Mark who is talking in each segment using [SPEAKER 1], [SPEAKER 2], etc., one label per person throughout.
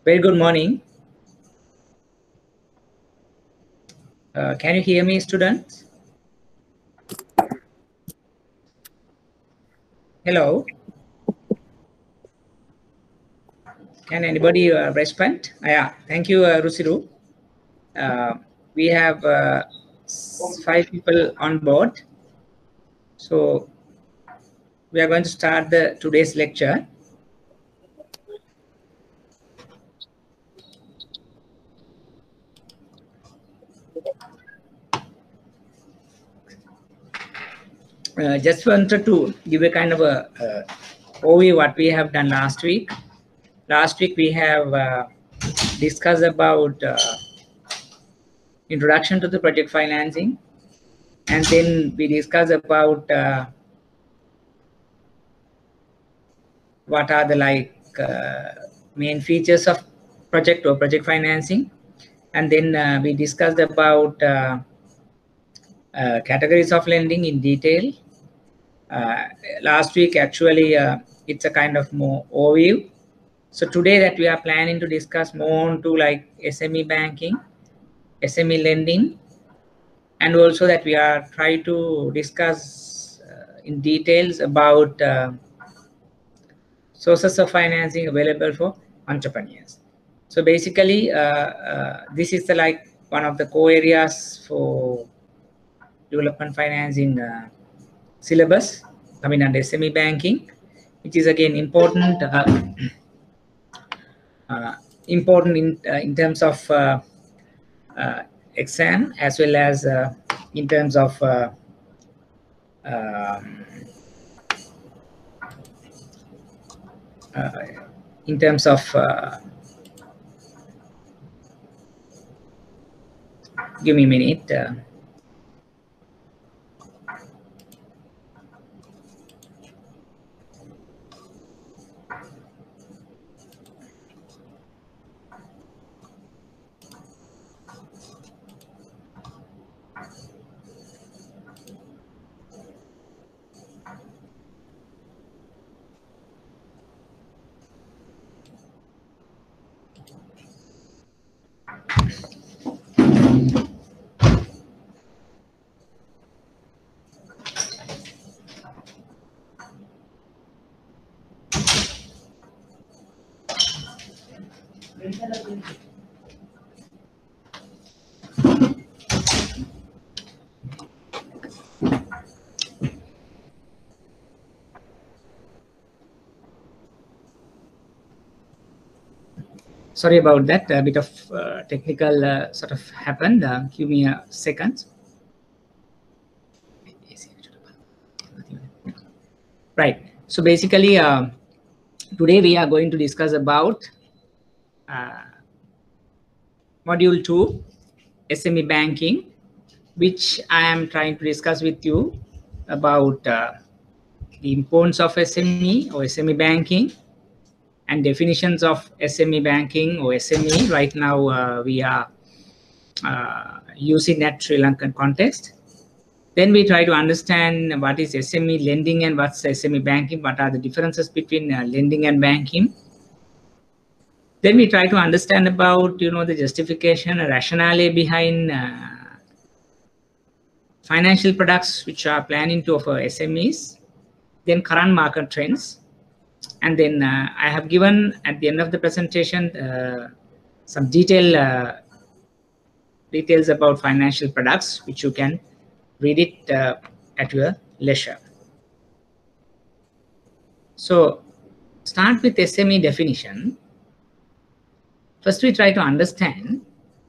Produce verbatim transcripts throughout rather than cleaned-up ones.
[SPEAKER 1] Very good morning. Uh, can you hear me, students? Hello. Can anybody uh, respond? Uh, yeah, thank you, uh, Rusiru. Uh, we have uh, five people on board. So we are going to start the today's lecture. Uh, just wanted to give a kind of a uh, overview what we have done last week. Last week we have uh, discussed about uh, introduction to the project financing, and then we discussed about uh, what are the like uh, main features of project or project financing, and then uh, we discussed about uh, uh, categories of lending in detail. Uh, last week actually uh, it's a kind of more overview. So today that we are planning to discuss more on to like S M E banking, S M E lending, and also that we are trying to discuss uh, in details about uh, sources of financing available for entrepreneurs. So basically, uh, uh, this is the, like one of the core areas for development financing uh, syllabus coming under S M E banking, which is again important, uh, uh, important in uh, in terms of uh, uh, exam as well as uh, in terms of uh, um, uh, in terms of uh, give me a minute. Uh, Sorry about that. A bit of uh, technical uh, sort of happened. Uh, give me a second. Right. So basically, uh, today we are going to discuss about uh, module two, S M E banking, which I am trying to discuss with you about uh, the importance of S M E or S M E banking and definitions of S M E banking or S M E. Right now, uh, we are uh, using that Sri Lankan context. Then we try to understand what is S M E lending and what's S M E banking, what are the differences between uh, lending and banking. Then we try to understand about, you know, the justification, rationale behind uh, financial products which are planning to offer S M Es, then current market trends. And then uh, I have given at the end of the presentation uh, some detail, uh, details about financial products, which you can read it uh, at your leisure. So start with S M E definition. First, we try to understand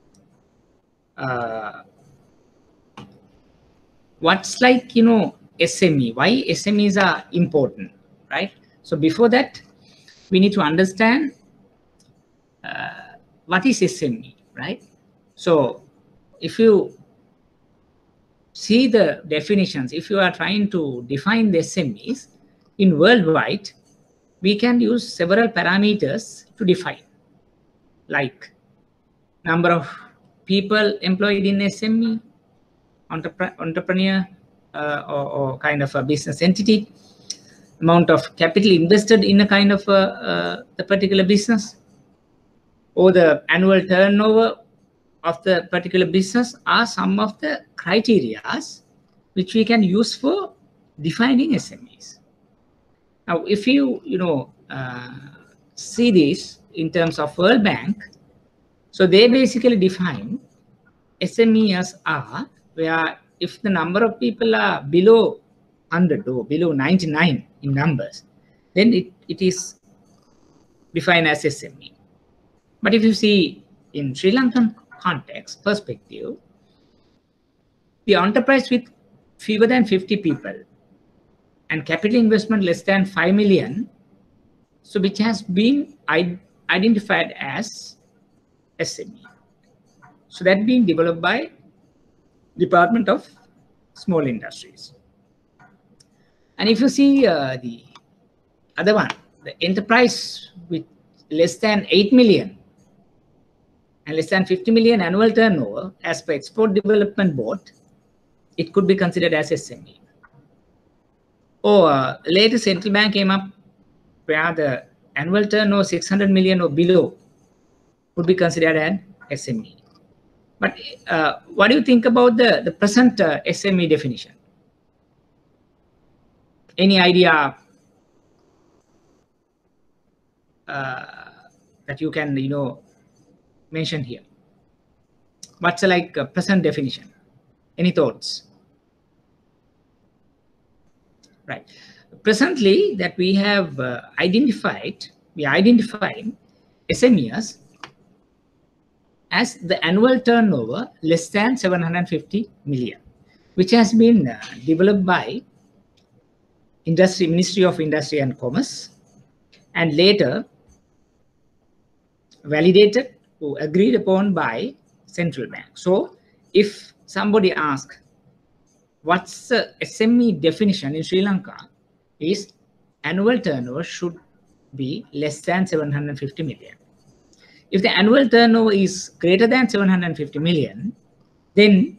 [SPEAKER 1] uh, what's like, you know, S M E, why S M Es are important, right? So before that, we need to understand uh, what is S M E, right? So if you see the definitions, if you are trying to define the S M Es in worldwide, we can use several parameters to define, like number of people employed in S M E, entrepre entrepreneur uh, or, or kind of a business entity, amount of capital invested in a kind of a, uh, the particular business, or the annual turnover of the particular business are some of the criteria which we can use for defining S M Es. Now, if you, you know, uh, see this in terms of World Bank, so they basically define S M E as are where if the number of people are below one hundred or below ninety-nine in numbers, then it, it is defined as S M E. But if you see in Sri Lankan context perspective, the enterprise with fewer than fifty people and capital investment less than five million, so which has been identified as S M E. So that being developed by Department of Small Industries. And if you see uh, the other one, the enterprise with less than eight million and less than fifty million annual turnover, as per Export Development Board, it could be considered as S M E. Or uh, later central bank came up where the annual turnover six hundred million or below would be considered an S M E. But uh, what do you think about the, the present uh, S M E definition? Any idea uh, that you can, you know, mention here? What's a, like a present definition? Any thoughts? Right. Presently, that we have uh, identified, we identified S M Es as the annual turnover less than seven hundred fifty million, which has been uh, developed by Industry Ministry of Industry and Commerce, and later validated or agreed upon by central bank. So if somebody asks what's the S M E definition in Sri Lanka, is annual turnover should be less than seven hundred fifty million. If the annual turnover is greater than seven hundred fifty million, then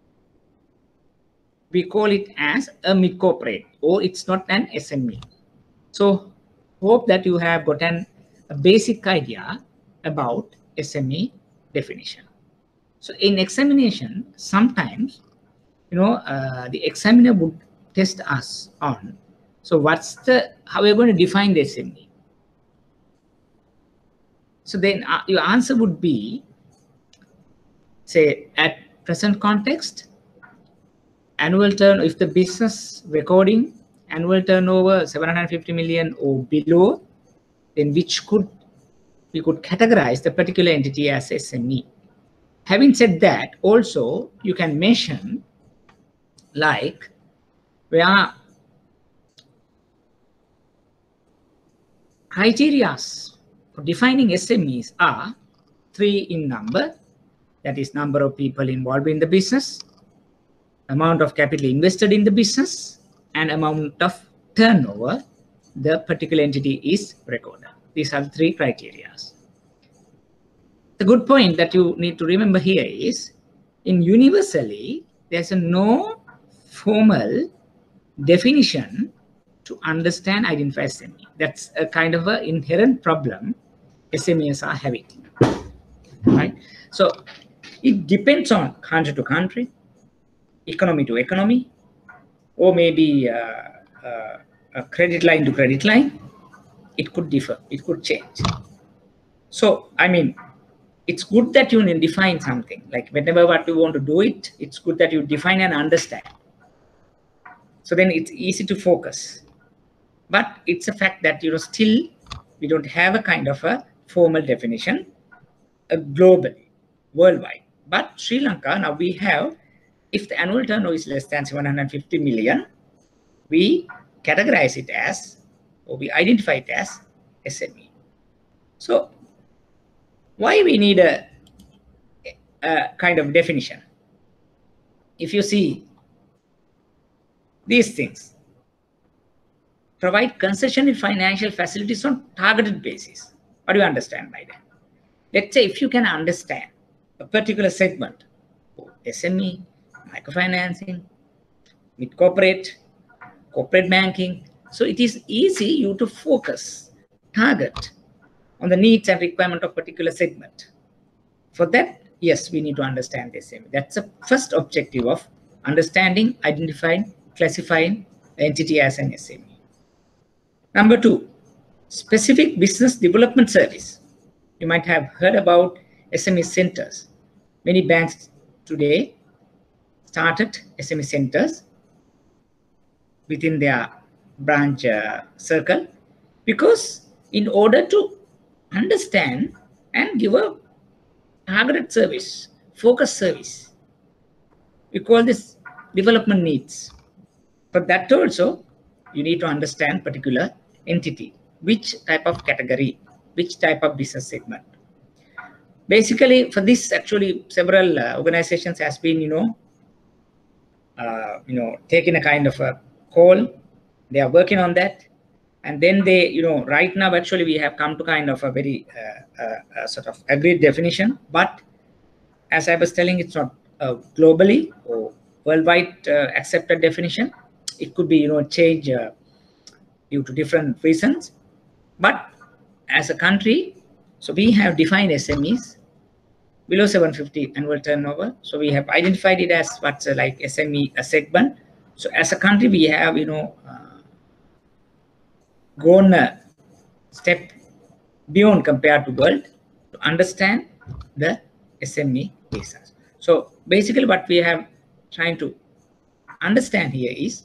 [SPEAKER 1] we call it as a mid-corporate, or it's not an S M E. So hope that you have gotten a basic idea about S M E definition. So in examination, sometimes, you know, uh, the examiner would test us on, so what's the, how we're going to define the S M E? So then uh, your answer would be, say, at present context, annual turn, if the business recording annual turnover seven hundred fifty million or below, then which could, we could categorize the particular entity as S M E. Having said that, also you can mention like where criteria for defining S M Es are three in number, that is number of people involved in the business, amount of capital invested in the business, and amount of turnover the particular entity is recorded. These are the three criteria. The good point that you need to remember here is, in universally, there's a no formal definition to understand, identify S M E. That's a kind of an inherent problem S M Es are having, right? So it depends on country to country, economy to economy, or maybe uh, uh, a credit line to credit line. It could differ, it could change. So, I mean, it's good that you define something, like whenever what you want to do it, it's good that you define and understand. So then it's easy to focus. But it's a fact that, you know, still we don't have a kind of a formal definition uh, globally, worldwide. But Sri Lanka, now we have, if the annual turnover is less than seven hundred fifty million, we categorize it as, or we identify it as S M E. So why we need a, a kind of definition? If you see these things, provide concession in financial facilities on targeted basis. What do you understand by that? Let's say if you can understand a particular segment, S M E, microfinancing, mid-corporate, corporate banking, so it is easy you to focus, target on the needs and requirement of particular segment. For that, yes, we need to understand the S M E. That's the first objective of understanding, identifying, classifying the entity as an S M E. Number two, specific business development service. You might have heard about S M E centers. Many banks today started S M E centers within their branch uh, circle, because in order to understand and give a targeted service, focused service, we call this development needs. For that also, you need to understand particular entity, which type of category, which type of business segment. Basically, for this, actually, several uh, organizations has been, you know, uh, you know, taking a kind of a call. They are working on that, and then they, you know, right now, actually, we have come to kind of a very uh, uh, uh, sort of agreed definition. But as I was telling, it's not uh, globally or worldwide uh, accepted definition. It could be, you know, change uh, due to different reasons. But as a country, so we have defined S M Es below seven hundred fifty annual turnover. So we have identified it as what's uh, like S M E, a segment. So as a country, we have, you know, uh, gone a step beyond compared to world to understand the S M E basis. So basically what we have trying to understand here is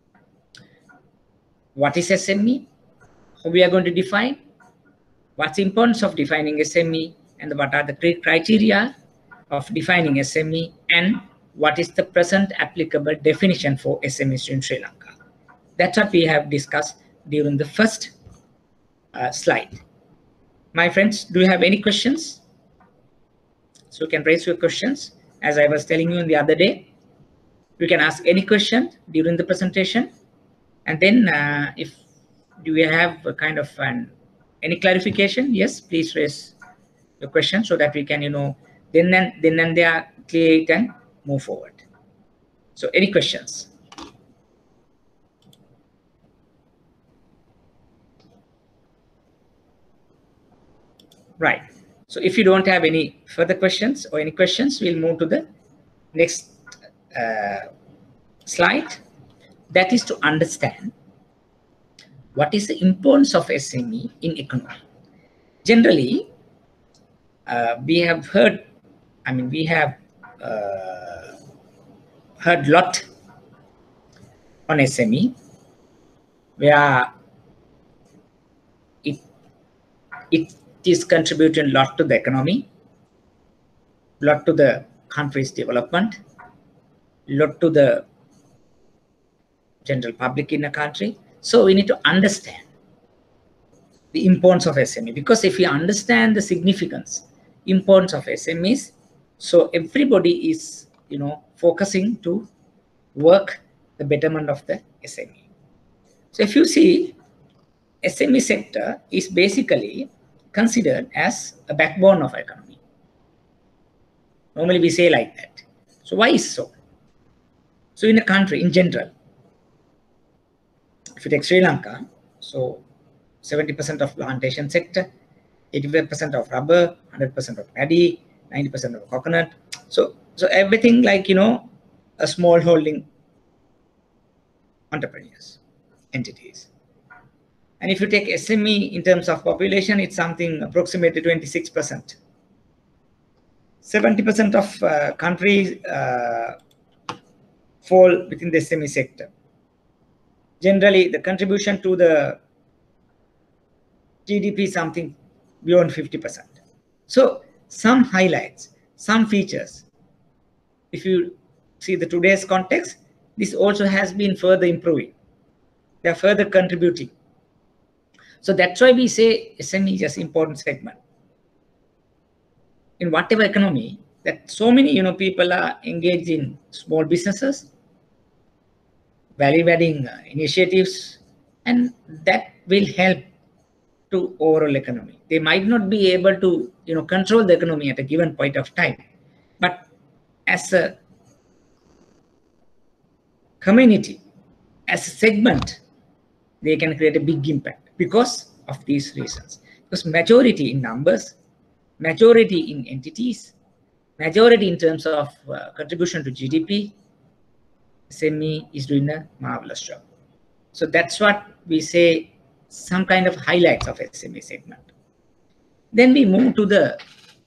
[SPEAKER 1] what is S M E, how we are going to define, what's the importance of defining S M E, and what are the criteria of defining S M E, and what is the present applicable definition for S M Es in Sri Lanka. That's what we have discussed during the first uh, slide. My friends, do you have any questions? So you can raise your questions. As I was telling you the other day, you can ask any question during the presentation. And then uh, if do you have a kind of an, any clarification, yes, please raise your question so that we can, you know, then and then and there clear it and move forward. So any questions? Right. So if you don't have any further questions or any questions, we'll move to the next uh, slide. That is to understand what is the importance of S M E in economy. Generally, uh, we have heard, I mean, we have uh, heard a lot on S M E, where it, it is contributing a lot to the economy, a lot to the country's development, a lot to the general public in a country. So we need to understand the importance of S M E, because if you understand the significance, importance of S M Es, so everybody is, you know, focusing to work the betterment of the S M E. So if you see, S M E sector is basically considered as a backbone of economy. Normally we say like that. So why is so? So in a country in general, if you take Sri Lanka, so seventy percent of plantation sector, eighty-five percent of rubber, one hundred percent of paddy, ninety percent of coconut. So, so everything like, you know, a small holding entrepreneurs, entities. And if you take S M E in terms of population, it's something approximately twenty-six percent. seventy percent of uh, countries uh, fall within the S M E sector. Generally, the contribution to the G D P is something beyond fifty percent. So some highlights, some features. If you see the today's context, this also has been further improving. They are further contributing. So that's why we say S M E is just important segment. In whatever economy, that so many, you know, people are engaged in small businesses, value-adding uh, initiatives, and that will help to overall economy. They might not be able to, you know, control the economy at a given point of time, but as a community, as a segment, they can create a big impact because of these reasons. Because majority in numbers, majority in entities, majority in terms of uh, contribution to G D P, S M E is doing a marvelous job. So that's what we say, some kind of highlights of S M E segment. Then we move to the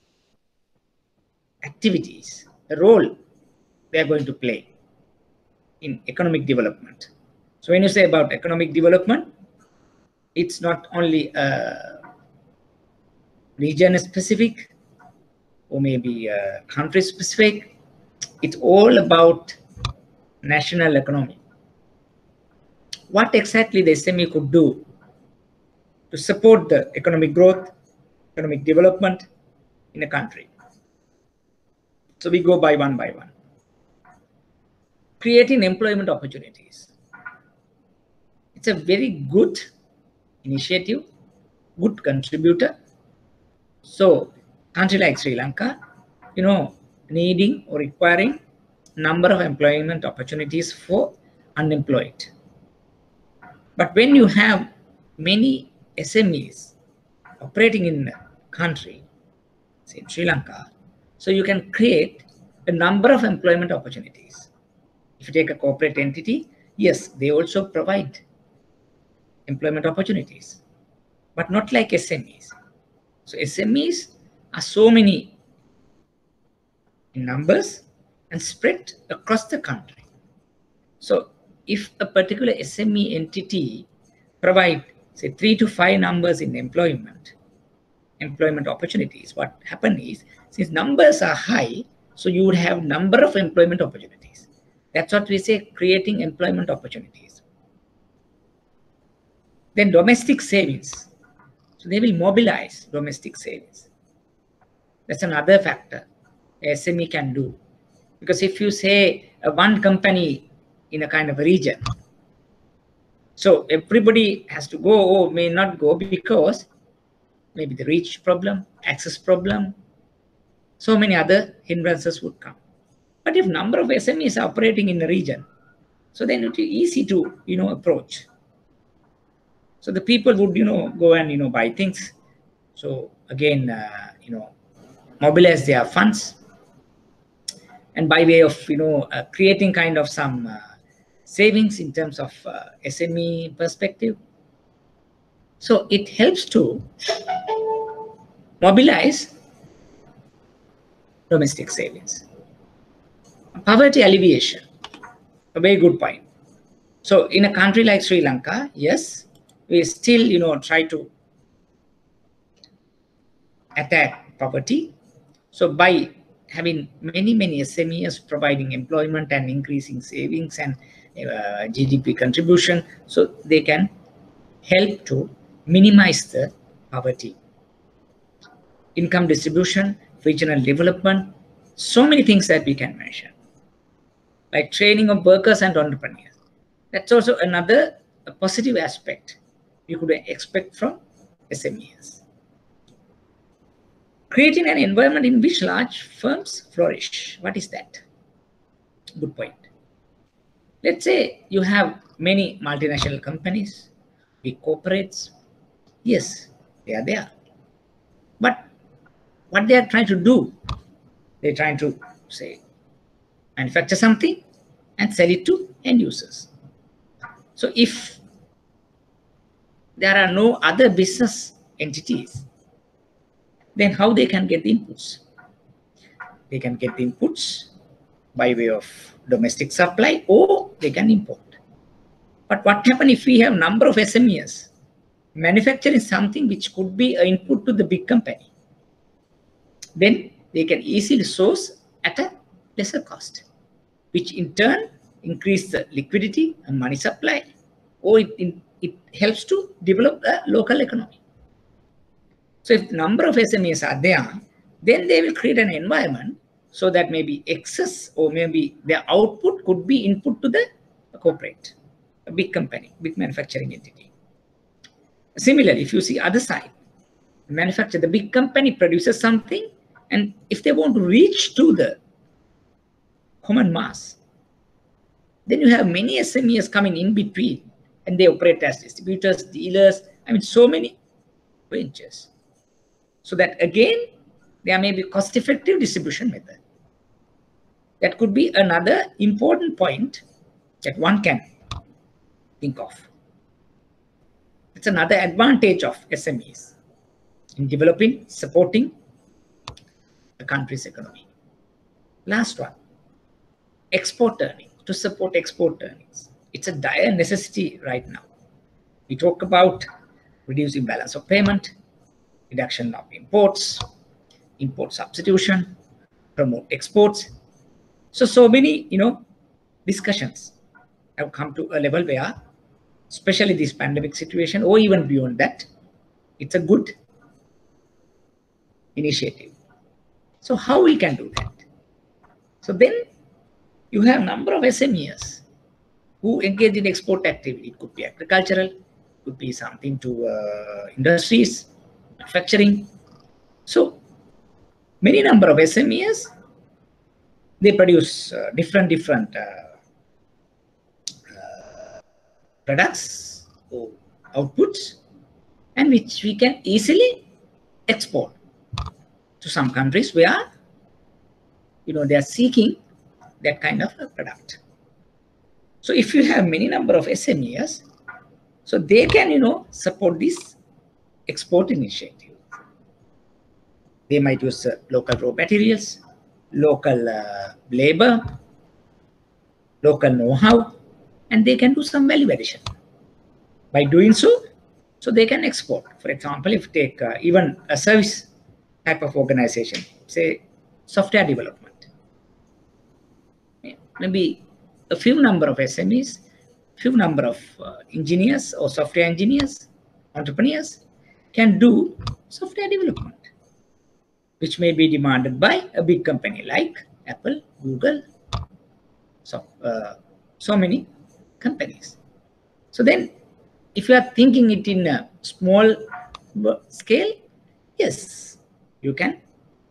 [SPEAKER 1] activities, the role they are going to play in economic development. So when you say about economic development, it's not only uh, region specific or maybe uh, country specific. It's all about national economy. What exactly the S M E could do to support the economic growth, economic development in a country. So we go by one by one. Creating employment opportunities. It's a very good initiative, good contributor. So country like Sri Lanka, you know, needing or requiring number of employment opportunities for unemployed. But when you have many S M Es operating in the country, say in Sri Lanka, so you can create a number of employment opportunities. If you take a corporate entity, yes, they also provide employment opportunities, but not like S M Es. So S M Es are so many in numbers and spread across the country. So if a particular S M E entity provide, say, three to five numbers in employment, employment opportunities, what happens is, since numbers are high, so you would have number of employment opportunities. That's what we say, creating employment opportunities. Then domestic savings. So they will mobilize domestic savings. That's another factor S M E can do. Because if you say uh, one company in a kind of a region, so everybody has to go or may not go because maybe the reach problem, access problem, so many other hindrances would come. But if number of S M Es are operating in the region, so then it is easy to, you know, approach. So the people would, you know, go and, you know, buy things. So again, uh, you know, mobilize their funds. And by way of, you know, uh, creating kind of some uh, savings in terms of uh, S M E perspective. So it helps to mobilize domestic savings. Poverty alleviation, a very good point. So in a country like Sri Lanka, yes, we still, you know, try to attack poverty. So by having many, many S M Es providing employment and increasing savings and uh, G D P contribution, so they can help to minimize the poverty. Income distribution, regional development, so many things that we can mention. Like training of workers and entrepreneurs. That's also another a positive aspect you could expect from S M Es. Creating an environment in which large firms flourish. What is that? Good point. Let's say you have many multinational companies, big corporates. Yes, they are there. But what they are trying to do, they're trying to, say, manufacture something and sell it to end users. So if there are no other business entities, then how they can get the inputs? They can get the inputs by way of domestic supply or they can import. But what happens if we have number of S M Es manufacturing something which could be an input to the big company? Then they can easily source at a lesser cost, which in turn increase the liquidity and money supply, or it, it, it helps to develop a local economy. So if number of S M Es are there, then they will create an environment so that maybe excess or maybe their output could be input to the corporate, a big company, big manufacturing entity. Similarly, if you see other side, manufacture, the big company produces something, and if they want to reach to the common mass, then you have many S M Es coming in between, and they operate as distributors, dealers, I mean, so many ventures. So that again, there may be cost-effective distribution method. That could be another important point that one can think of. It's another advantage of S M Es in developing, supporting a country's economy. Last one, export earning, to support export earnings. It's a dire necessity right now. We talk about reducing balance of payment, reduction of imports, import substitution, promote exports. So, so many, you know, discussions have come to a level where, especially this pandemic situation, or even beyond that, it's a good initiative. So how we can do that? So then you have a number of S M Es who engage in export activity. It could be agricultural, it could be something to uh, industries, manufacturing. So many number of S M Es, they produce uh, different, different uh, uh, products or outputs, and which we can easily export to some countries where, you know, they are seeking that kind of a product. So if you have many number of S M Es, so they can, you know, support this export initiative. They might use uh, local raw materials, local uh, labor, local know-how, and they can do some value addition. By doing so, so they can export. For example, if you take uh, even a service type of organization, say software development, maybe a few number of S M Es, few number of uh, engineers or software engineers, entrepreneurs can do software development, which may be demanded by a big company like Apple, Google, so, uh, so many companies. So then, if you are thinking it in a small scale, yes, you can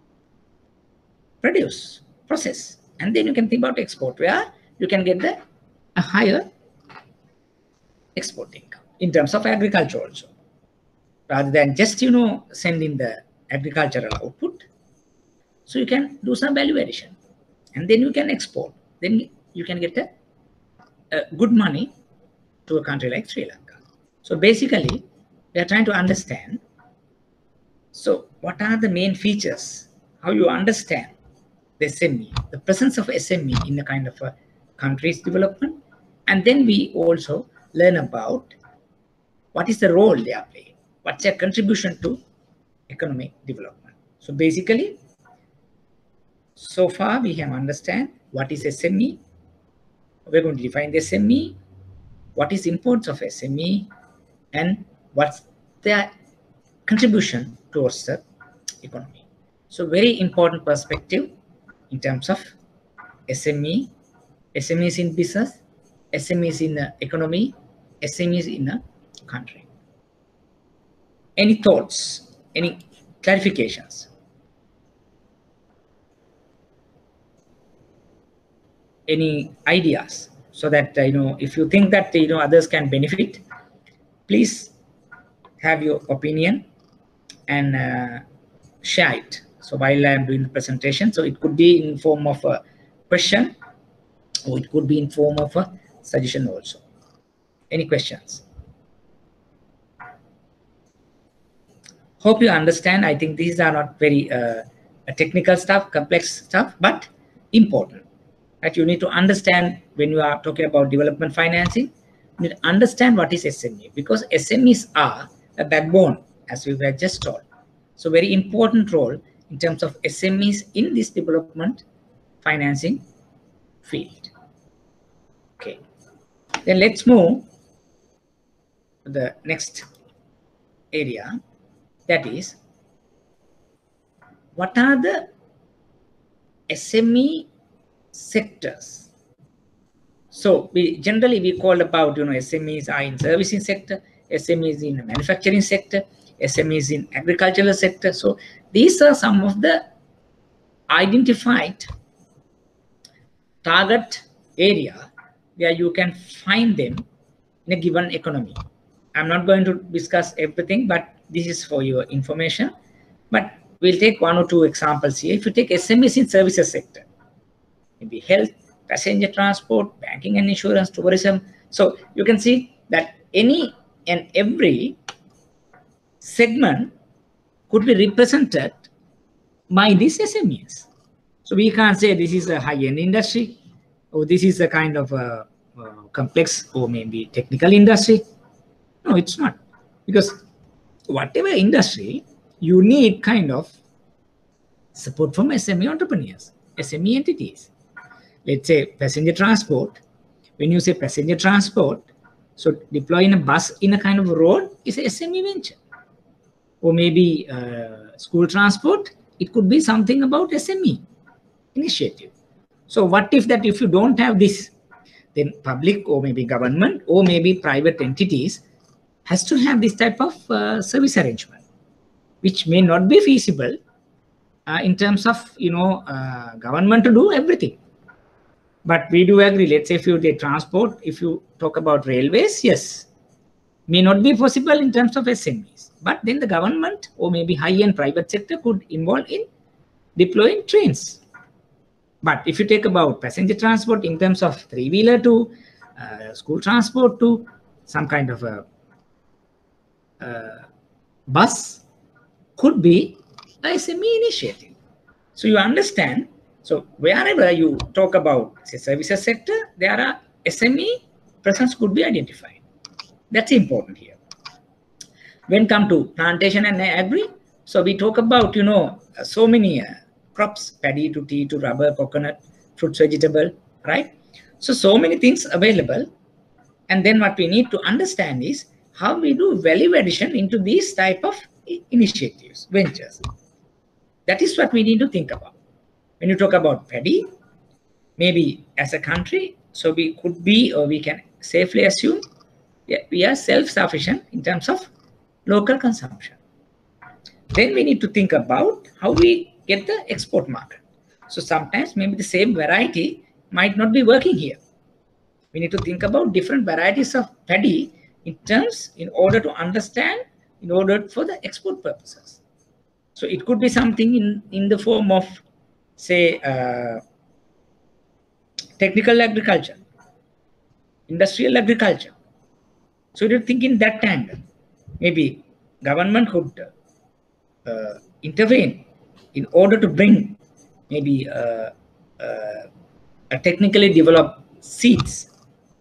[SPEAKER 1] produce, process, and then you can think about export, where you can get the a higher export income in terms of agriculture also, rather than just, you know, sending the agricultural output. So you can do some value addition, and then you can export. Then you can get a, a good money to a country like Sri Lanka. So basically, we are trying to understand, so what are the main features, how you understand the S M E, the presence of S M E in a kind of a country's development. And then we also learn about what is the role they are playing, what's their contribution to economic development. So basically, so far we have understand what is S M E, we're going to define the S M E, what is the importance of S M E, and what's their contribution towards the economy. So very important perspective in terms of S M E, S M Es in business, S M Es in the economy, S M Es in a country. Any thoughts, any clarifications? Any ideas? So that, uh, you know, if you think that, you know, others can benefit, please have your opinion and uh, share it. So while I am doing the presentation, so it could be in form of a question, or it could be in form of a suggestion also. Any questions? Hope you understand. I think these are not very uh, technical stuff, complex stuff, but important. Right? You need to understand when you are talking about development financing, you need to understand what is S M E, because S M Es are a backbone, as we were just told. So very important role in terms of S M Es in this development financing field. Okay, then let's move to the next area, that is, what are the S M E sectors? So we generally we call about, you know, S M Es are in servicing sector, S M Es in the manufacturing sector, S M Es in agricultural sector. So these are some of the identified target area where you can find them in a given economy. I'm not going to discuss everything, but this is for your information. But we'll take one or two examples here. If you take S M Es in services sector, maybe health, passenger transport, banking and insurance, tourism. So you can see that any and every segment could be represented by these S M Es. So we can't say this is a high-end industry, or this is a kind of a, a complex or maybe technical industry. No, it's not. Because whatever industry, you need kind of support from S M E entrepreneurs, S M E entities. Let's say passenger transport. When you say passenger transport, so deploying a bus in a kind of road is a S M E venture. Or maybe uh, school transport, it could be something about S M E initiative. So what if that if you don't have this, then public or maybe government or maybe private entities has to have this type of uh, service arrangement, which may not be feasible uh, in terms of, you know, uh, government to do everything. But we do agree, let's say if you take transport, if you talk about railways, yes, may not be possible in terms of S M Es. But then the government or maybe high-end private sector could involve in deploying trains. But if you take about passenger transport in terms of three-wheeler to uh, school transport to some kind of a uh, bus, could be a S M E initiative. So you understand, so wherever you talk about say services sector, there are S M E presence could be identified. That's important here. When come to plantation and agri, so we talk about, you know, so many uh, crops, paddy to tea to rubber, coconut, fruits, vegetable, right? So, so many things available. And then what we need to understand is how we do value addition into these type of initiatives, ventures. That is what we need to think about. When you talk about paddy, maybe as a country, so we could be, or we can safely assume, yeah, we are self-sufficient in terms of local consumption. Then we need to think about how we get the export market. So sometimes maybe the same variety might not be working here. We need to think about different varieties of paddy in terms, in order to understand, in order for the export purposes. So it could be something in, in the form of, say, uh, technical agriculture, industrial agriculture. So you think in that angle, maybe government could uh, intervene in order to bring maybe uh, uh, a technically developed seeds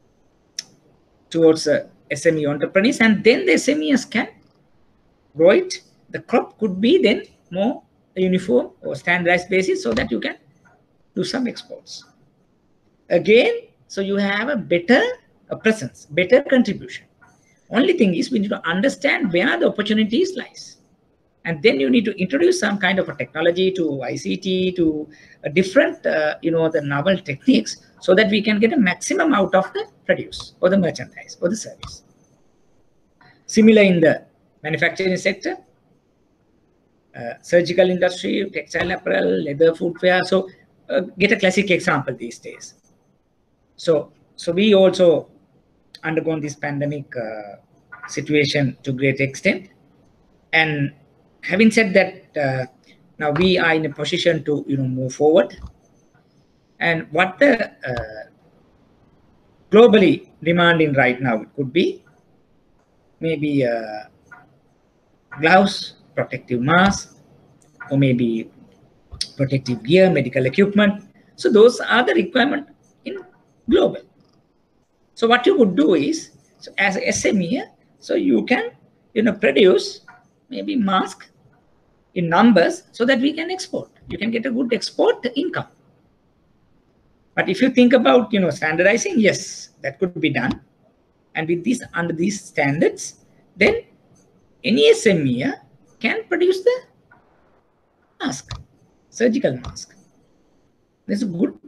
[SPEAKER 1] towards uh, S M E entrepreneurs, and then the S M Es can grow it. The crop could be then more uniform or standardized basis so that you can do some exports. Again, so you have a better a presence, better contribution. Only thing is we need to understand where the opportunities lies. And then you need to introduce some kind of a technology to I C T, to a different, uh, you know, the novel techniques so that we can get a maximum out of the produce or the merchandise or the service. Similar in the manufacturing sector, uh, surgical industry, textile apparel, leather, footwear. So uh, get a classic example these days. So, so we also undergone this pandemic uh, situation to great extent. And having said that, uh, now we are in a position to, you know, move forward. And what the uh, globally demanding right now, it could be maybe uh, gloves, protective masks, or maybe protective gear, medical equipment. So those are the requirement in global. So what you would do is, so as a S M E, so you can, you know, produce maybe mask in numbers so that we can export. You can get a good export income. But if you think about, you know, standardizing, yes, that could be done. And with this, under these standards, then any S M E can produce the mask, surgical mask. There's a good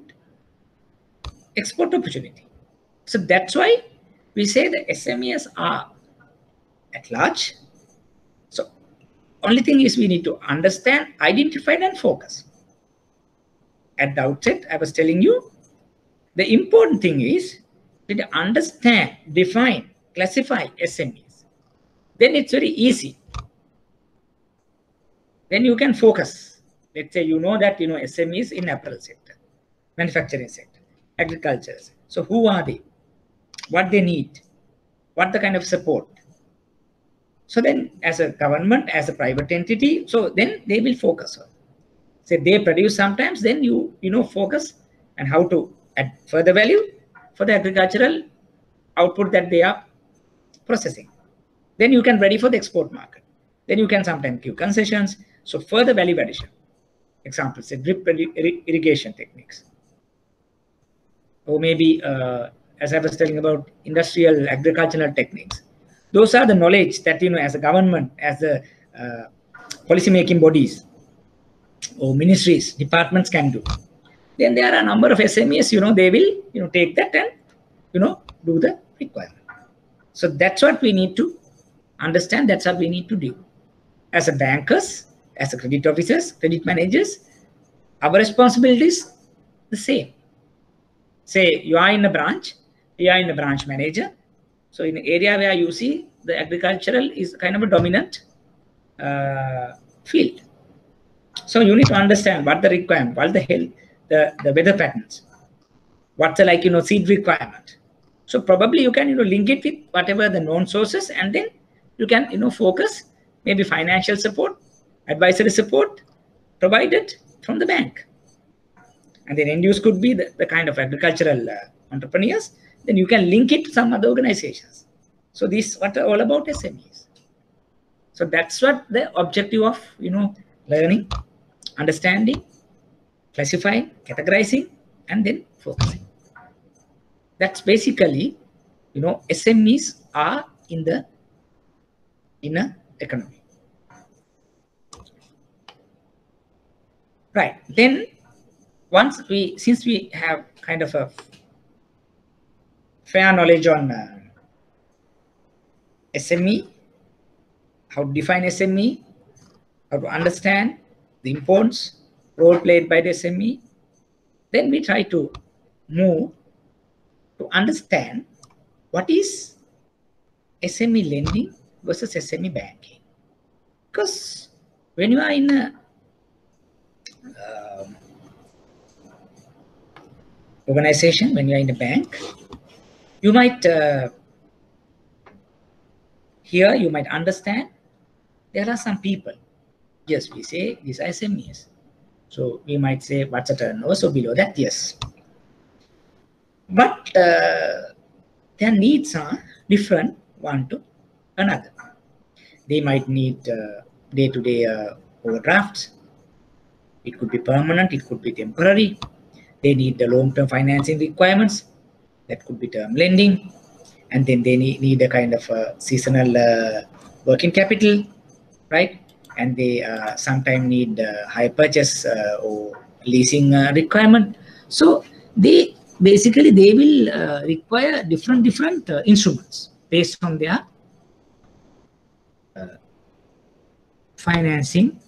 [SPEAKER 1] export opportunity. So that's why we say the S M Es are at large. So only thing is we need to understand, identify, and focus. At the outset, I was telling you, the important thing is to understand, define, classify S M Es. Then it's very easy. then you can focus. Let's say you know that you know S M Es in apparel sector, manufacturing sector, agriculture. So who are they? What they need? What the kind of support? So then as a government, as a private entity, so then they will focus on. Say they produce sometimes, then you you know focus and how to add further value for the agricultural output that they are processing. Then you can ready for the export market. Then you can sometimes give concessions. So further value addition. Examples, say drip irrigation techniques. Or maybe, uh, as I was telling about industrial agricultural techniques. Those are the knowledge that, you know, as a government, as the uh, policy making bodies or ministries, departments can do. Then there are a number of S M Es, you know, they will, you know, take that and, you know, do the requirement. So that's what we need to understand. That's what we need to do. As a bankers, as a credit officers, credit managers, our responsibility is the same. Say you are in a branch, you are in a branch manager. So in an area where you see the agricultural is kind of a dominant uh, field. So you need to understand what the requirement, what the health, the, the weather patterns, what's the like, you know, seed requirement. So probably you can, you know, link it with whatever the known sources, and then you can, you know, focus maybe financial support, advisory support provided from the bank. And then end use could be the, the kind of agricultural uh, entrepreneurs. Then you can link it to some other organizations. So these what are all about S M Es. So that's what the objective of, you know, learning, understanding, classifying, categorizing, and then focusing. That's basically, you know, S M Es are in the inner economy. Right. Then once we, since we have kind of a fair knowledge on uh, S M E, how to define S M E, how to understand the importance, role played by the S M E, then we try to move to understand what is S M E lending versus S M E banking. Because when you are in a uh, organization, when you are in a bank, you might uh, hear, you might understand there are some people. Yes, we say these are S M Es. So we might say what's a turnover, so below that, yes. But uh, their needs are different one to another. They might need uh, day-to-day uh, overdrafts. It could be permanent, it could be temporary. They need the long-term financing requirements. That could be term lending. And then they need, need a kind of a seasonal uh, working capital, right? And they uh, sometimes need uh, high purchase uh, or leasing uh, requirement. So they basically, they will uh, require different, different uh, instruments based on their uh, financing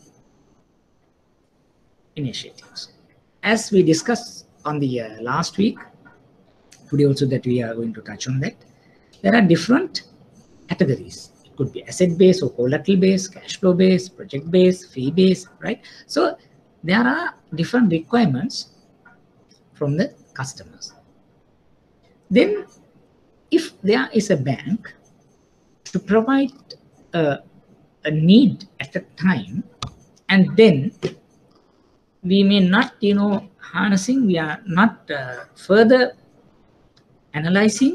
[SPEAKER 1] initiatives. As we discussed on the uh, last week, today also that we are going to touch on that, there are different categories. It could be asset-based or collateral-based, cash flow-based, project-based, fee-based, right? So there are different requirements from the customers. Then if there is a bank to provide a, a need at a time, and then we may not, you know, harnessing, we are not uh, further analyzing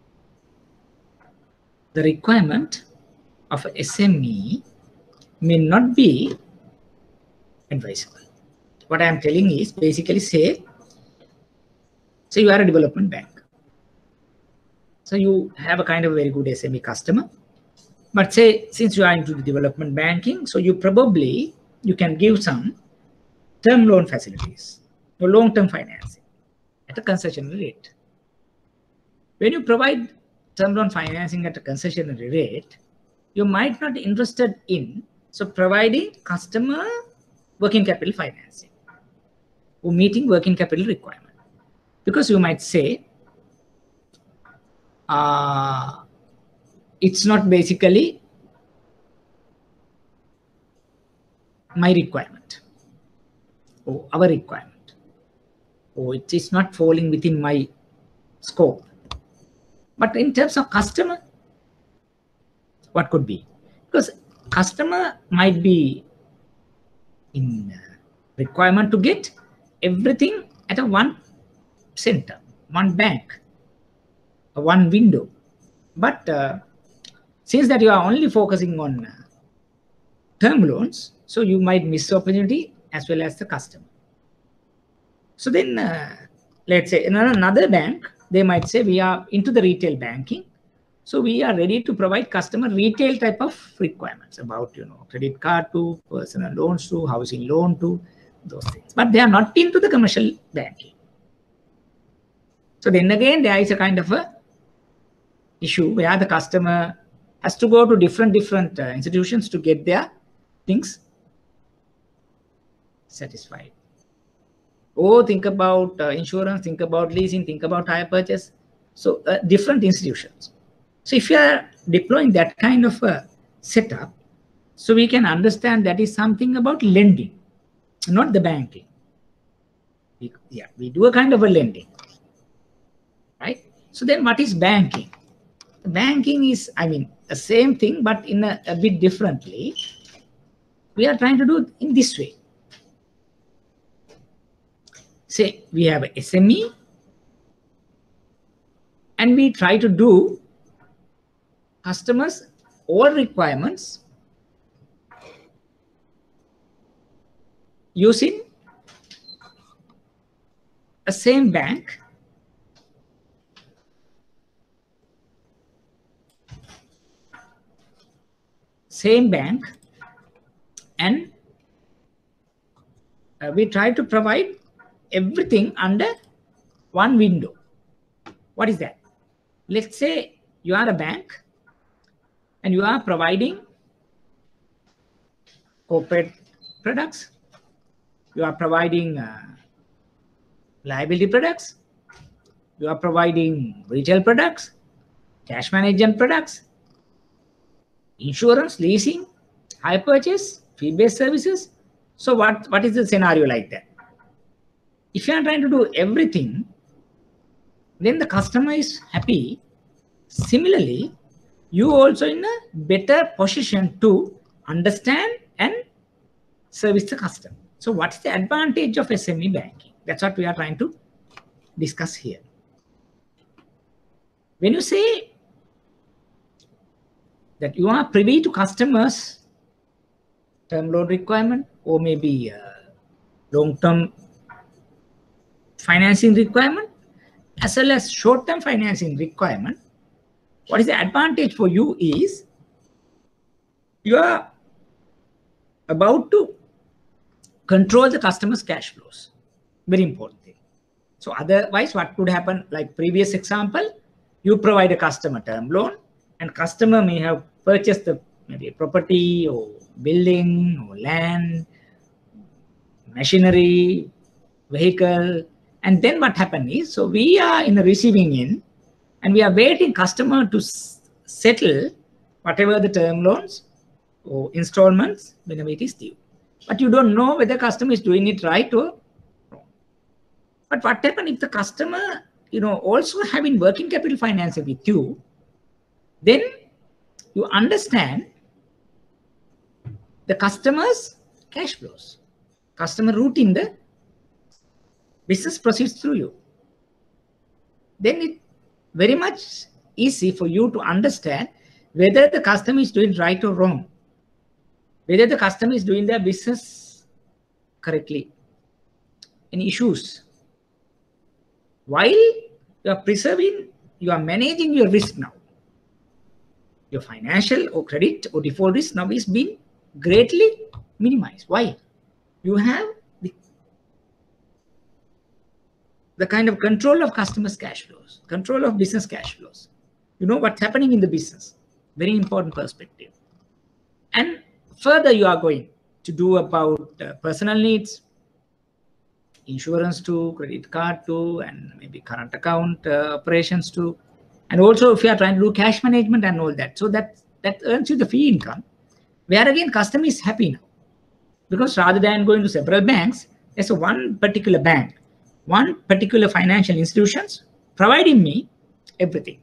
[SPEAKER 1] the requirement of a S M E may not be advisable. What I am telling is basically say, so you are a development bank. So you have a kind of very good S M E customer, but say since you are into the development banking, so you probably, you can give some term loan facilities or long-term financing at a concessionary rate. When you provide term loan financing at a concessionary rate, you might not be interested in so providing customer working capital financing or meeting working capital requirement, because you might say uh, it's not basically my requirement or our requirement, or it is not falling within my scope. But in terms of customer, what could be? Because customer might be in requirement to get everything at a one center, one bank, a one window. But uh, since that you are only focusing on uh, term loans, so you might miss the opportunity as well as the customer. So then uh, let's say in another bank, they might say we are into the retail banking. So we are ready to provide customer retail type of requirements about, you know, credit card to, personal loans to, housing loan to, those things. But they are not into the commercial banking. So then again, there is a kind of a issue where the customer has to go to different, different uh, institutions to get their things satisfied. Or think about uh, insurance, think about leasing, think about hire purchase. So uh, different institutions. So if you are deploying that kind of a setup, so we can understand that is something about lending, not the banking. We, yeah, we do a kind of a lending, right? So then what is banking? Banking is, I mean, the same thing, but in a, a bit differently. We are trying to do it in this way. Say we have a S M E and we try to do customers all requirements using a same bank same bank and uh, we try to provide everything under one window. What is that? Let's say you are a bank and you are providing corporate products, you are providing uh, liability products, you are providing retail products, cash management products, insurance, leasing, hire purchase, fee-based services. So what, what is the scenario like that? If you are trying to do everything, then the customer is happy. Similarly, you also in a better position to understand and service the customer. So what's the advantage of S M E banking? That's what we are trying to discuss here. When you say that you are privy to customers' term loan requirement or maybe long-term financing requirement as well as short-term financing requirement, what is the advantage for you is you are about to control the customer's cash flows. Very important thing. So otherwise, what could happen, like previous example, you provide a customer term loan and customer may have purchased the maybe a property or building or land, machinery, vehicle. And then what happened is, so we are in the receiving end and we are waiting customer to settle whatever the term loans or installments whenever it is due. But you don't know whether customer is doing it right or wrong. But what happens if the customer, you know, also having working capital financing with you, then you understand the customer's cash flows. Customer route in the business proceeds through you. Then it very much easy for you to understand whether the customer is doing right or wrong, whether the customer is doing their business correctly, any issues. While you are preserving, you are managing your risk now. Your financial or credit or default risk now is being greatly minimized. Why? You have the, the kind of control of customers' cash flows, control of business cash flows. You know what's happening in the business. Very important perspective. And further you are going to do about uh, personal needs, insurance too, credit card too, and maybe current account uh, operations too. And also if you are trying to do cash management and all that. So that, that earns you the fee income, where again customer is happy now. Because rather than going to several banks, there's a one particular bank, one particular financial institutions providing me everything.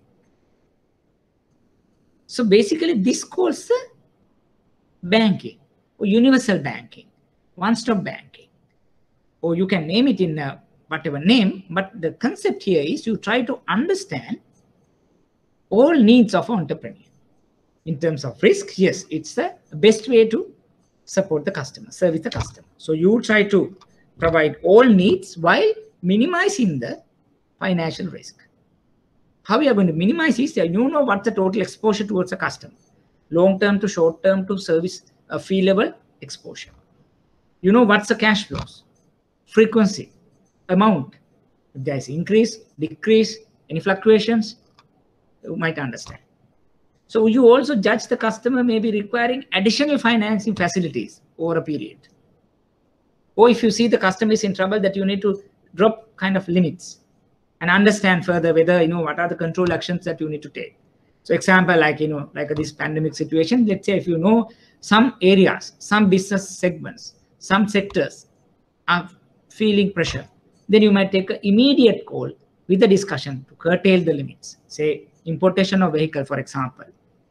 [SPEAKER 1] So basically this calls the banking or universal banking, one-stop banking, or you can name it in a whatever name, but the concept here is you try to understand all needs of an entrepreneur. In terms of risk, yes, it's the best way to support the customer, service the customer. So you try to provide all needs while minimizing the financial risk. How you are going to minimize is, you know what the total exposure towards the customer, long-term to short-term to service a fee level exposure. You know what's the cash flows, frequency, amount. If there's increase, decrease, any fluctuations, you might understand. So you also judge the customer may be requiring additional financing facilities over a period. Or if you see the customer is in trouble, that you need to drop kind of limits and understand further whether, you know, what are the control actions that you need to take. So example, like, you know, like this pandemic situation, let's say if you know some areas, some business segments, some sectors are feeling pressure, then you might take an immediate call with the discussion to curtail the limits. Say importation of vehicle, for example.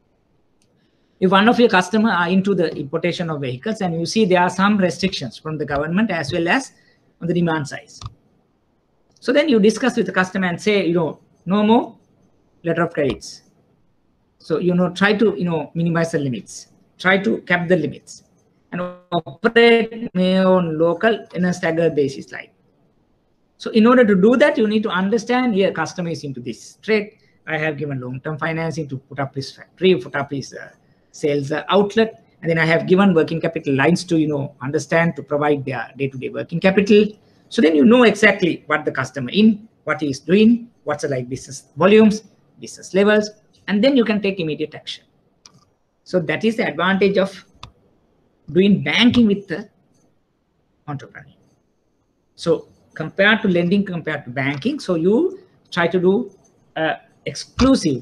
[SPEAKER 1] If one of your customers are into the importation of vehicles and you see there are some restrictions from the government as well as on the demand side. So then you discuss with the customer and say, you know, no more letter of credits. So, you know, try to, you know, minimize the limits, try to cap the limits and operate on local in a staggered basis like. So in order to do that, you need to understand here customer is into this trade. I have given long-term financing to put up this factory, put up this uh, sales uh, outlet, and then I have given working capital lines to, you know, understand to provide their day-to-day working capital. So then you know exactly what the customer in, what he is doing, what's the like business volumes, business levels, and then you can take immediate action. So that is the advantage of doing banking with the entrepreneur. So compared to lending, compared to banking, so you try to do uh, exclusive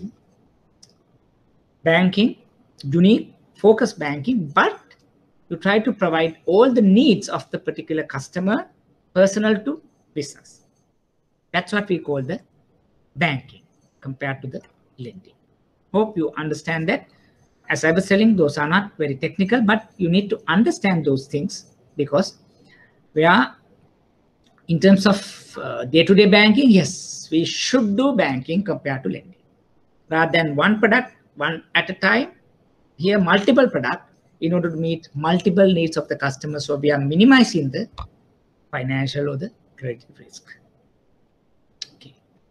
[SPEAKER 1] banking, unique focus banking, but you try to provide all the needs of the particular customer, personal to business. That's what we call the banking compared to the lending. Hope you understand that. As I was telling, those are not very technical, but you need to understand those things because we are, in terms of uh, day-to-day banking, yes, we should do banking compared to lending. Rather than one product, one at a time, here multiple products in order to meet multiple needs of the customer. So we are minimizing the financial or the credit risk. Okay.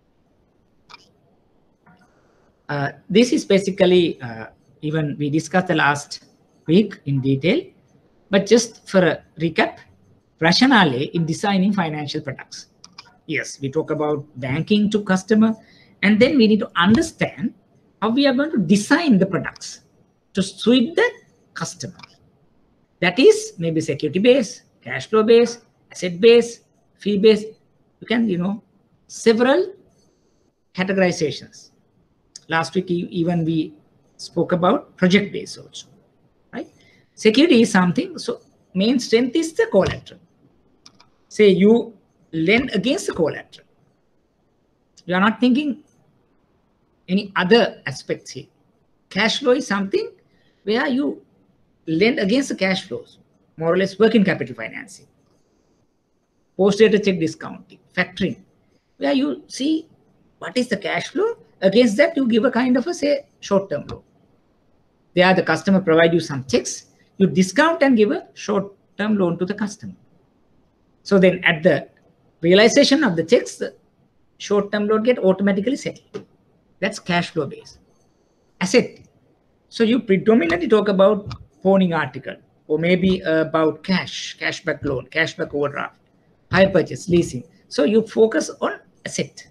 [SPEAKER 1] Uh, this is basically, uh, even we discussed the last week in detail, but just for a recap, rationale in designing financial products. Yes, we talk about banking to customer, and then we need to understand how we are going to design the products to suit the customer. That is maybe security based, cash flow based, asset based, fee based. You can, you know, several categorizations. Last week, even we spoke about project based also, right? Security is something, so main strength is the collateral. Say you lend against the collateral. You are not thinking any other aspects here. Cash flow is something where you lend against the cash flows, more or less working capital financing, post-dated check discounting, factoring, where you see what is the cash flow. Against that, you give a kind of a, say, short-term loan. There the customer provide you some checks, you discount and give a short-term loan to the customer. So then at the realization of the checks, the short-term loan get automatically settled. That's cash flow based. Asset. So you predominantly talk about pawning article, or maybe about cash, cashback loan, cashback overdraft, hire purchase, leasing. So you focus on asset.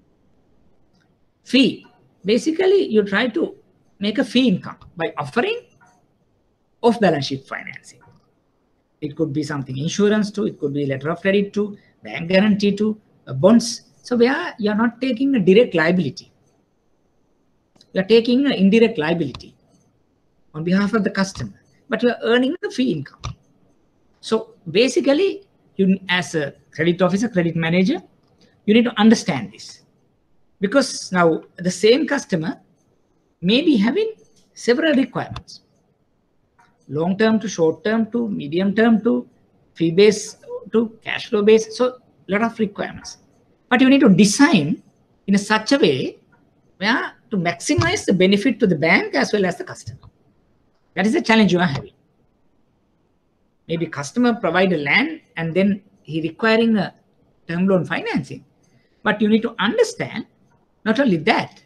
[SPEAKER 1] Fee. Basically, you try to make a fee income by offering off-balance sheet financing. It could be something insurance too, it could be letter of credit too, bank guarantee too, uh, bonds. So where you're not taking a direct liability. You're taking an indirect liability on behalf of the customer, but you're earning the fee income. So basically, you as a credit officer, credit manager, you need to understand this, because now the same customer may be having several requirements, long term to short term to medium term to fee based to cash flow based. So a lot of requirements, but you need to design in a such a way where to maximize the benefit to the bank as well as the customer. That is the challenge you are having. Maybe customer provide a land and then he requiring a term loan financing, but you need to understand not only that,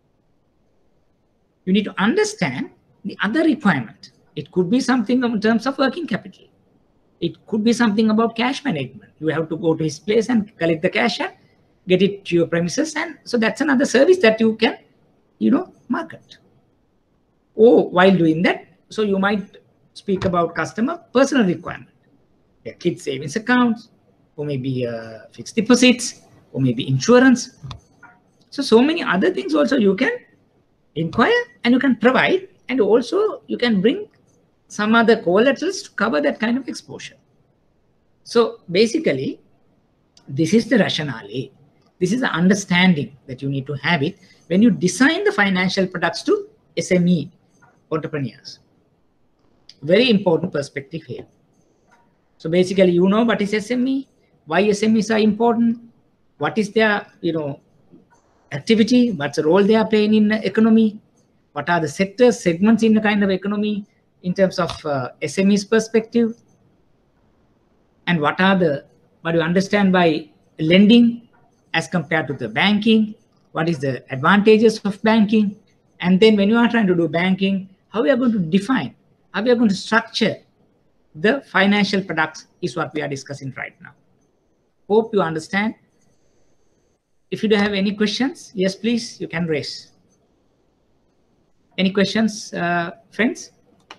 [SPEAKER 1] you need to understand the other requirement. It could be something in terms of working capital. It could be something about cash management. You have to go to his place and collect the cash and get it to your premises. And so that's another service that you can, you know, market. Or while doing that, so you might speak about customer personal requirement, their kids savings accounts, or maybe uh, fixed deposits, or maybe insurance. So, so many other things also you can inquire and you can provide, and also you can bring some other collaterals to cover that kind of exposure. So basically, this is the rationale. This is the understanding that you need to have it when you design the financial products to S M E entrepreneurs. Very important perspective here. So basically, you know what is S M E, why S M Es are important, what is their, you know, activity, what's the role they are playing in the economy, what are the sectors, segments in the kind of economy in terms of uh, S M Es perspective, and what are the, what do you understand by lending as compared to the banking, what is the advantages of banking, and then when you are trying to do banking, how we are going to define, how we are going to structure the financial products is what we are discussing right now. Hope you understand. If you don't have any questions, yes, please, you can raise. Any questions, uh, friends?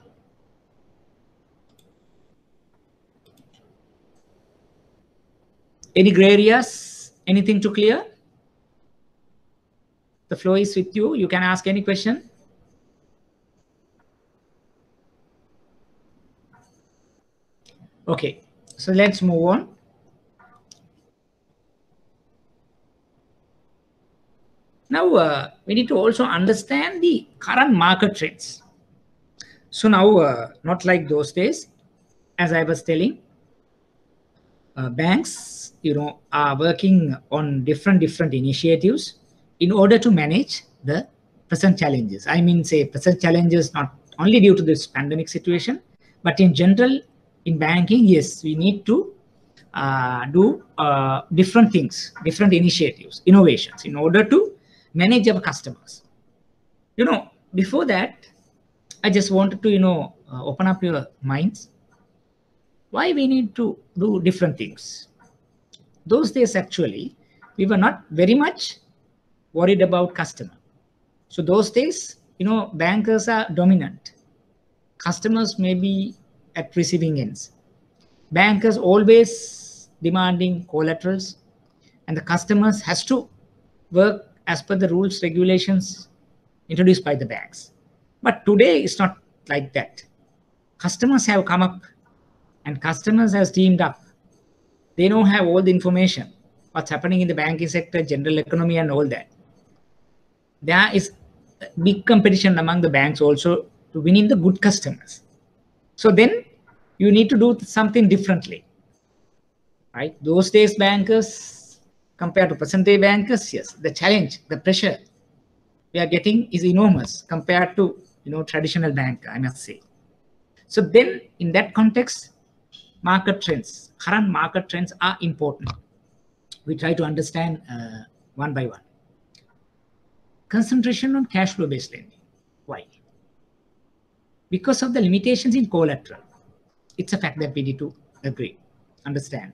[SPEAKER 1] Any gray areas? Anything to clear? The floor is with you. You can ask any question. Okay, so let's move on. Now, uh, we need to also understand the current market trends. So now, uh, not like those days, as I was telling, uh, banks, you know, are working on different, different initiatives in order to manage the present challenges. I mean, say present challenges, not only due to this pandemic situation, but in general, in banking, yes, we need to uh, do uh, different things, different initiatives, innovations in order to manage our customers. You know, before that, I just wanted to, you know, uh, open up your minds. Why we need to do different things? Those days, actually, we were not very much worried about customer. So those days, you know, bankers are dominant. Customers may be at receiving ends. Bankers always demanding collaterals, and the customers has to work as per the rules, regulations introduced by the banks. But today it's not like that. Customers have come up and customers have teamed up. They don't have all the information, what's happening in the banking sector, general economy and all that. There is big competition among the banks also to win in the good customers. So then you need to do something differently, right? Those days bankers compared to present day bankers, yes, the challenge, the pressure we are getting is enormous compared to, you know, traditional bank, I must say. So then in that context, market trends, current market trends are important. We try to understand uh, one by one. Concentration on cash flow based lending. Why? Because of the limitations in collateral. It's a fact that we need to agree, understand.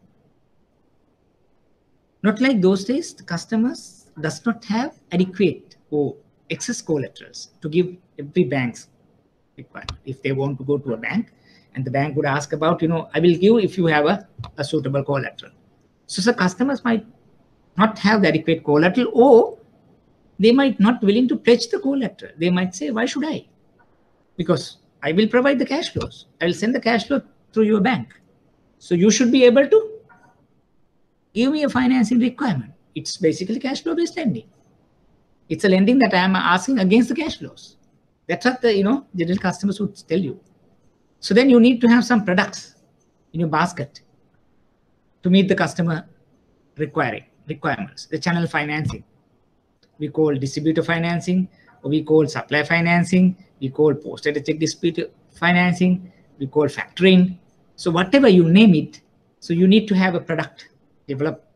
[SPEAKER 1] Not like those days, the customers does not have adequate or excess collaterals to give every bank's requirement. If they want to go to a bank and the bank would ask about, you know, I will give if you have a, a suitable collateral. So the customers might not have the adequate collateral, or they might not willing to pledge the collateral. They might say, why should I? Because I will provide the cash flows. I will send the cash flow through your bank. So you should be able to give me a financing requirement. It's basically cash flow based lending. It's a lending that I am asking against the cash flows. That's what the, you know, general customers would tell you. So then you need to have some products in your basket to meet the customer requiring requirements. The channel financing, we call distributor financing, or we call supply financing, we call posted check dispute financing, we call factoring. So whatever you name it, so you need to have a product developed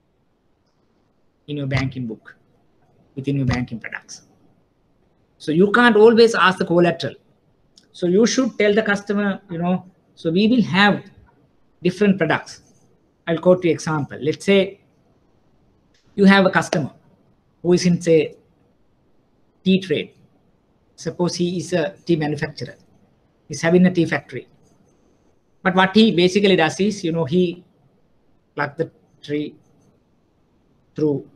[SPEAKER 1] in your banking book, within your banking products. So you can't always ask the collateral. So you should tell the customer, you know, so we will have different products. I'll quote you example. Let's say you have a customer who is in, say, tea trade. Suppose he is a tea manufacturer. He's having a tea factory. But what he basically does is, you know, he pluck the tree through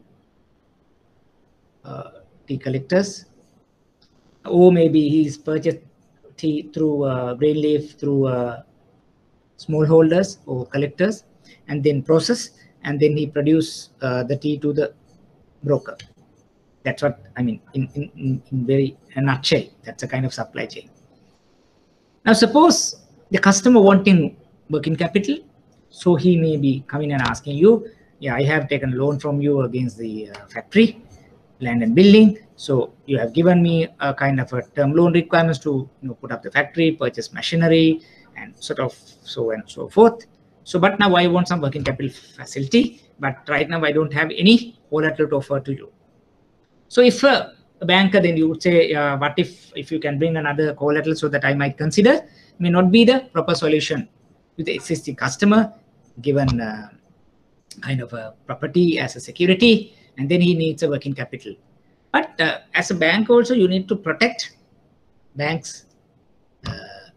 [SPEAKER 1] uh, tea collectors, or maybe he's purchased tea through uh, grain leaf through uh, smallholders or collectors, and then process, and then he produce uh, the tea to the broker. That's what I mean in, in, in very a nutshell. That's a kind of supply chain. Now suppose the customer wanting working capital, so he may be coming and asking you, yeah, I have taken a loan from you against the uh, factory, land and building. So you have given me a kind of a term loan requirements to, you know, put up the factory, purchase machinery, and sort of so and so forth. So, but now I want some working capital facility, but right now I don't have any collateral to offer to you. So if a, a banker, then you would say, uh, what if, if you can bring another collateral so that I might consider, may not be the proper solution with the existing customer, given uh, kind of a property as a security, and then he needs a working capital. But uh, as a bank also, you need to protect banks' uh,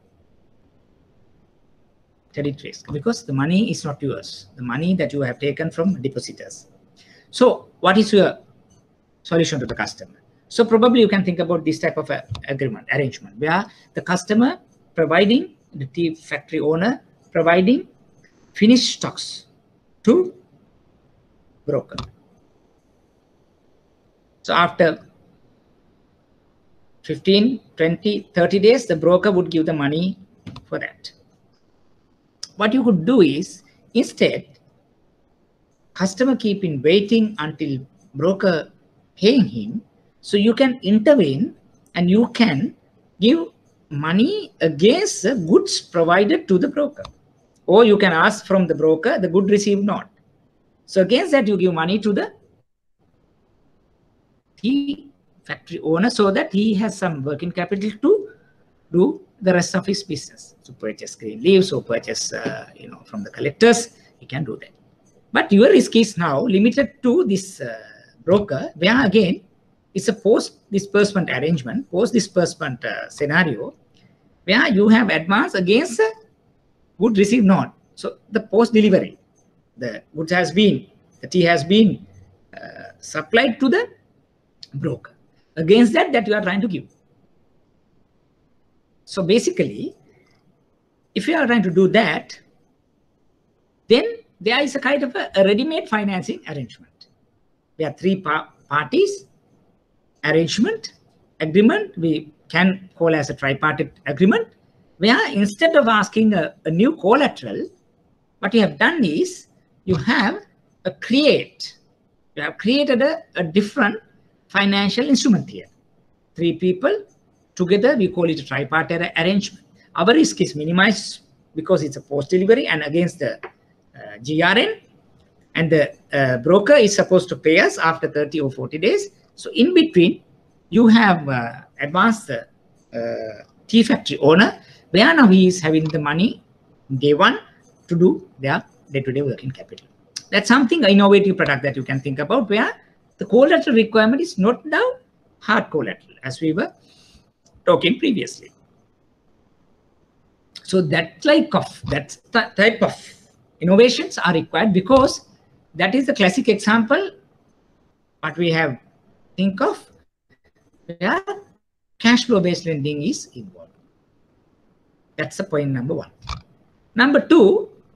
[SPEAKER 1] credit risk, because the money is not yours, the money that you have taken from depositors. So what is your solution to the customer? So probably you can think about this type of a agreement, arrangement, where the customer providing, the tea factory owner providing finished stocks to broker. So after fifteen, twenty, thirty days, the broker would give the money for that. What you could do is, instead, customer keeping waiting until broker paying him, so you can intervene and you can give money against the goods provided to the broker. Or you can ask from the broker, the good received not. So against that, you give money to the tea factory owner so that he has some working capital to do the rest of his business. To purchase green leaves or purchase, uh, you know, from the collectors, he can do that. But your risk is now limited to this uh, broker, where again, it's a post-disbursement arrangement, post-disbursement uh, scenario, where you have advance against uh, good received not. So the post-delivery, the goods has been, the tea has been uh, supplied to the broker. Against that, that you are trying to give. So basically, if you are trying to do that, then there is a kind of a, a ready-made financing arrangement. There are three par parties, arrangement, agreement, we can call as a tripartite agreement, where instead of asking a, a new collateral, what you have done is you have a create, you have created a, a different financial instrument here. Three people together, we call it a tripartite arrangement. Our risk is minimized because it's a post-delivery and against the uh, G R N, and the uh, broker is supposed to pay us after thirty or forty days. So in between, you have uh, advanced the uh, tea factory owner, where now he is having the money day one to do their day-to-day working capital. That's something, an innovative product that you can think about, where the collateral requirement is not now hard collateral, as we were talking previously. So that type of, that type of innovations are required, because that is the classic example what we have think of where cash flow based lending is involved. That's the point number one. Number two,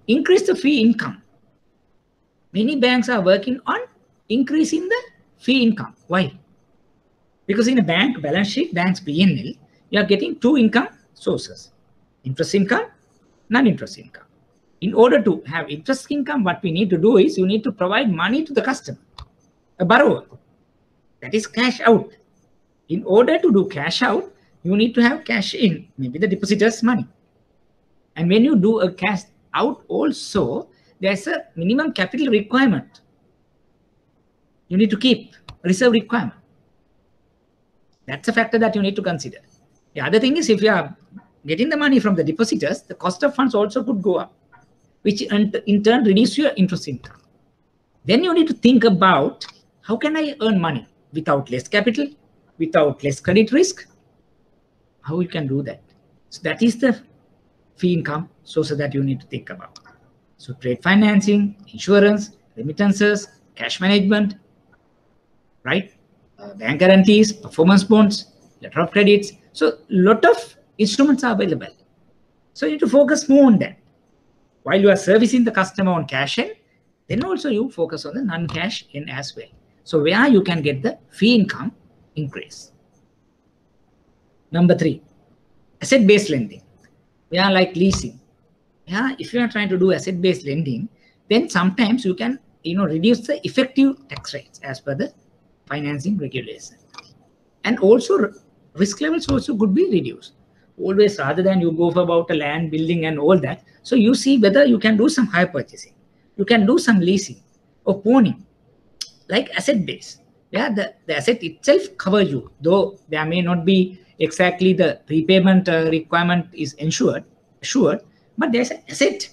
[SPEAKER 1] increase the fee income. Many banks are working on increasing the fee income. Why? Because in a bank balance sheet, bank's P and L, you are getting two income sources, interest income, non-interest income. In order to have interest income, what we need to do is you need to provide money to the customer, a borrower. That is cash out. In order to do cash out, you need to have cash in, maybe the depositor's money. And when you do a cash out also, there's a minimum capital requirement. You need to keep a reserve requirement. That's a factor that you need to consider. The other thing is, if you are getting the money from the depositors, the cost of funds also could go up, which in turn reduce your interest income. Then you need to think about, how can I earn money without less capital, without less credit risk? How you can do that? So that is the fee income source that you need to think about. So trade financing, insurance, remittances, cash management, right? Uh, bank guarantees, performance bonds, letter of credits. So a lot of instruments are available. So you need to focus more on that. While you are servicing the customer on cash in, then also you focus on the non-cash in as well. So where you can get the fee income increase. Number three, asset-based lending. We are like leasing. Yeah, if you are trying to do asset-based lending, then sometimes you can, you know, reduce the effective tax rates as per the financing regulation. And also risk levels also could be reduced. Always, rather than you go for about a land building and all that. So you see whether you can do some hire purchasing. You can do some leasing or pawning, like asset-based. Yeah, the, the asset itself covers you, though there may not be exactly the repayment uh, requirement is ensured, assured, but there's an asset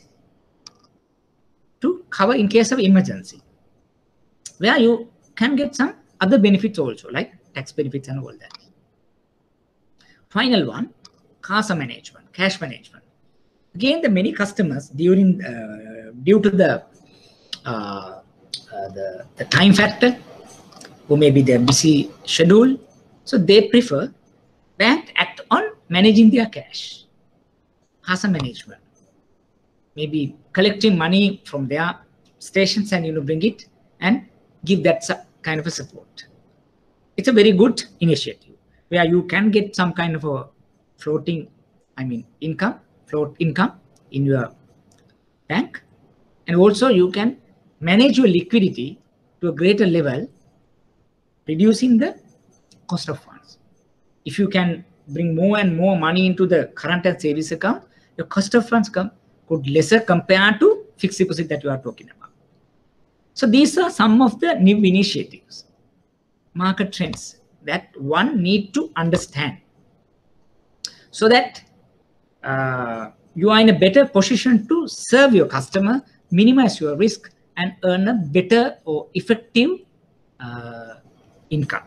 [SPEAKER 1] to cover in case of emergency, where you can get some other benefits also, like tax benefits and all that. Final one, CASA management, cash management. Again, the many customers during uh, due to the, uh, uh, the the time factor, or maybe their busy schedule, so they prefer bank to act on managing their cash. CASA management, maybe collecting money from their stations and you know bring it and give that kind of a support. It's a very good initiative where you can get some kind of a floating, I mean income, float income in your bank, and also you can manage your liquidity to a greater level, reducing the cost of funds. If you can bring more and more money into the current and savings account, your cost of funds come could lesser compared to fixed deposit that you are talking about. So these are some of the new initiatives, market trends that one need to understand, so that uh, you are in a better position to serve your customer, minimize your risk, and earn a better or effective uh, income.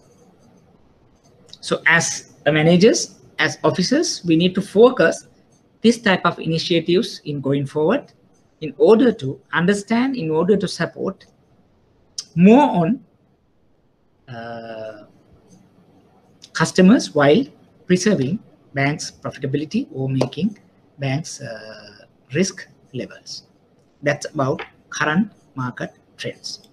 [SPEAKER 1] So as managers, as officers, we need to focus this type of initiatives in going forward in order to understand, in order to support more on uh, customers while preserving banks' profitability or making banks' uh, risk levels. That's about current market trends.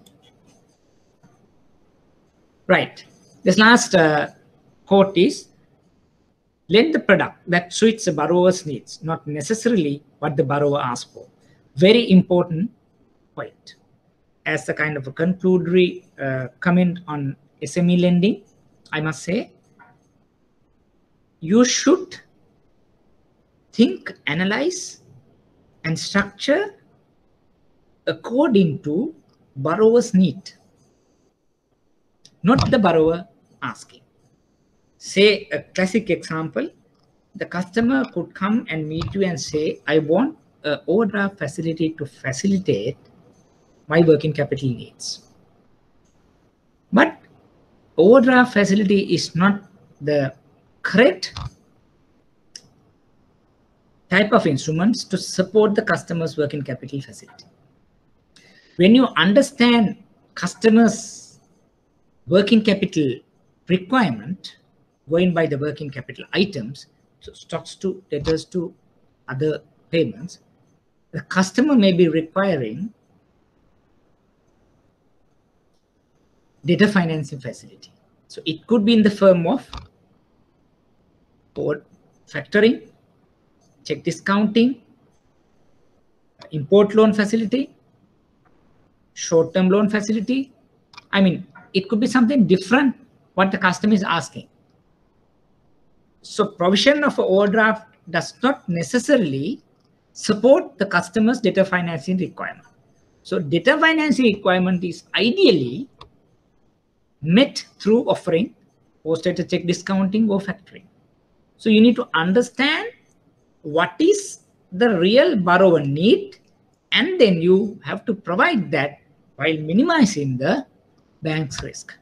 [SPEAKER 1] Right. This last uh, quote is, lend the product that suits the borrower's needs, not necessarily what the borrower asks for. Very important point. As a kind of a conclusory uh, comment on S M E lending, I must say, you should think, analyze, and structure according to borrower's need, not the borrower asking. Say a classic example, the customer could come and meet you and say, I want an overdraft facility to facilitate my working capital needs. But overdraft facility is not the correct type of instruments to support the customer's working capital facility. When you understand customers' working capital requirement, going by the working capital items, so stocks to debtors to other payments, the customer may be requiring debtor financing facility. So it could be in the form of factoring, check discounting, import loan facility, short-term loan facility. I mean, it could be something different what the customer is asking. So provision of an overdraft does not necessarily support the customer's debtor financing requirement. So debtor financing requirement is ideally met through offering post-debtor check discounting or factoring. So you need to understand what is the real borrower need, and then you have to provide that while minimizing the bank's risk.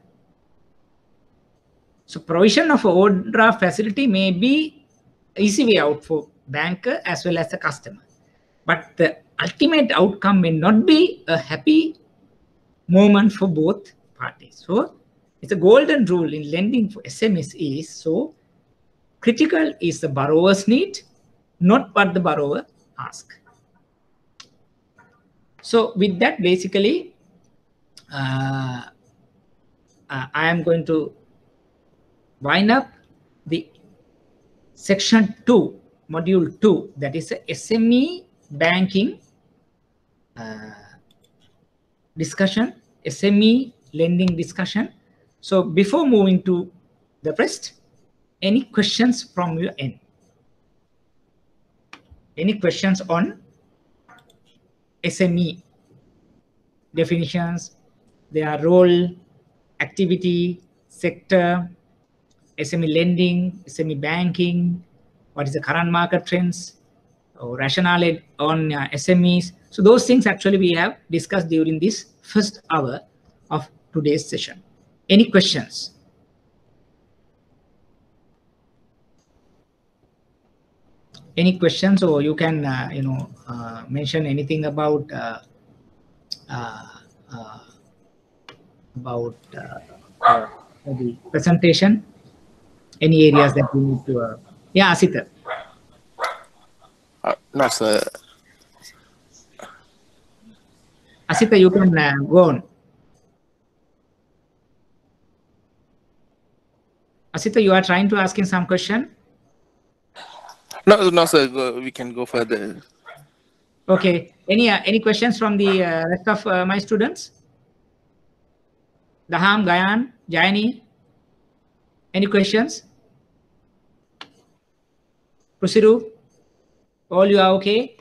[SPEAKER 1] So provision of overdraft facility may be easy way out for banker as well as the customer, but the ultimate outcome may not be a happy moment for both parties. So it's a golden rule in lending for S M Es is, so critical is the borrower's need, not what the borrower asks. So with that, basically, uh, uh, I am going to wind up the section two, module two, that is a S M E banking uh, discussion, S M E lending discussion. So before moving to the rest, any questions from your end? Any questions on S M E definitions, their role, activity, sector, S M E lending, S M E banking, what is the current market trends, or rationale on uh, S M Es? So those things actually we have discussed during this first hour of today's session. Any questions? Any questions, or you can uh, you know uh, mention anything about uh, uh, uh, about uh, uh, the presentation? Any areas that we need to? Uh, yeah, Asita.
[SPEAKER 2] Uh, no, sir.
[SPEAKER 1] Asita, you can uh, go on. Asita, you are trying to ask in some question?
[SPEAKER 2] No, no, sir. Go, we can go further.
[SPEAKER 1] Okay. Any uh, any questions from the uh, rest of uh, my students? Daham, Gayan, Jayani? Any questions? Pusiru? All you are okay?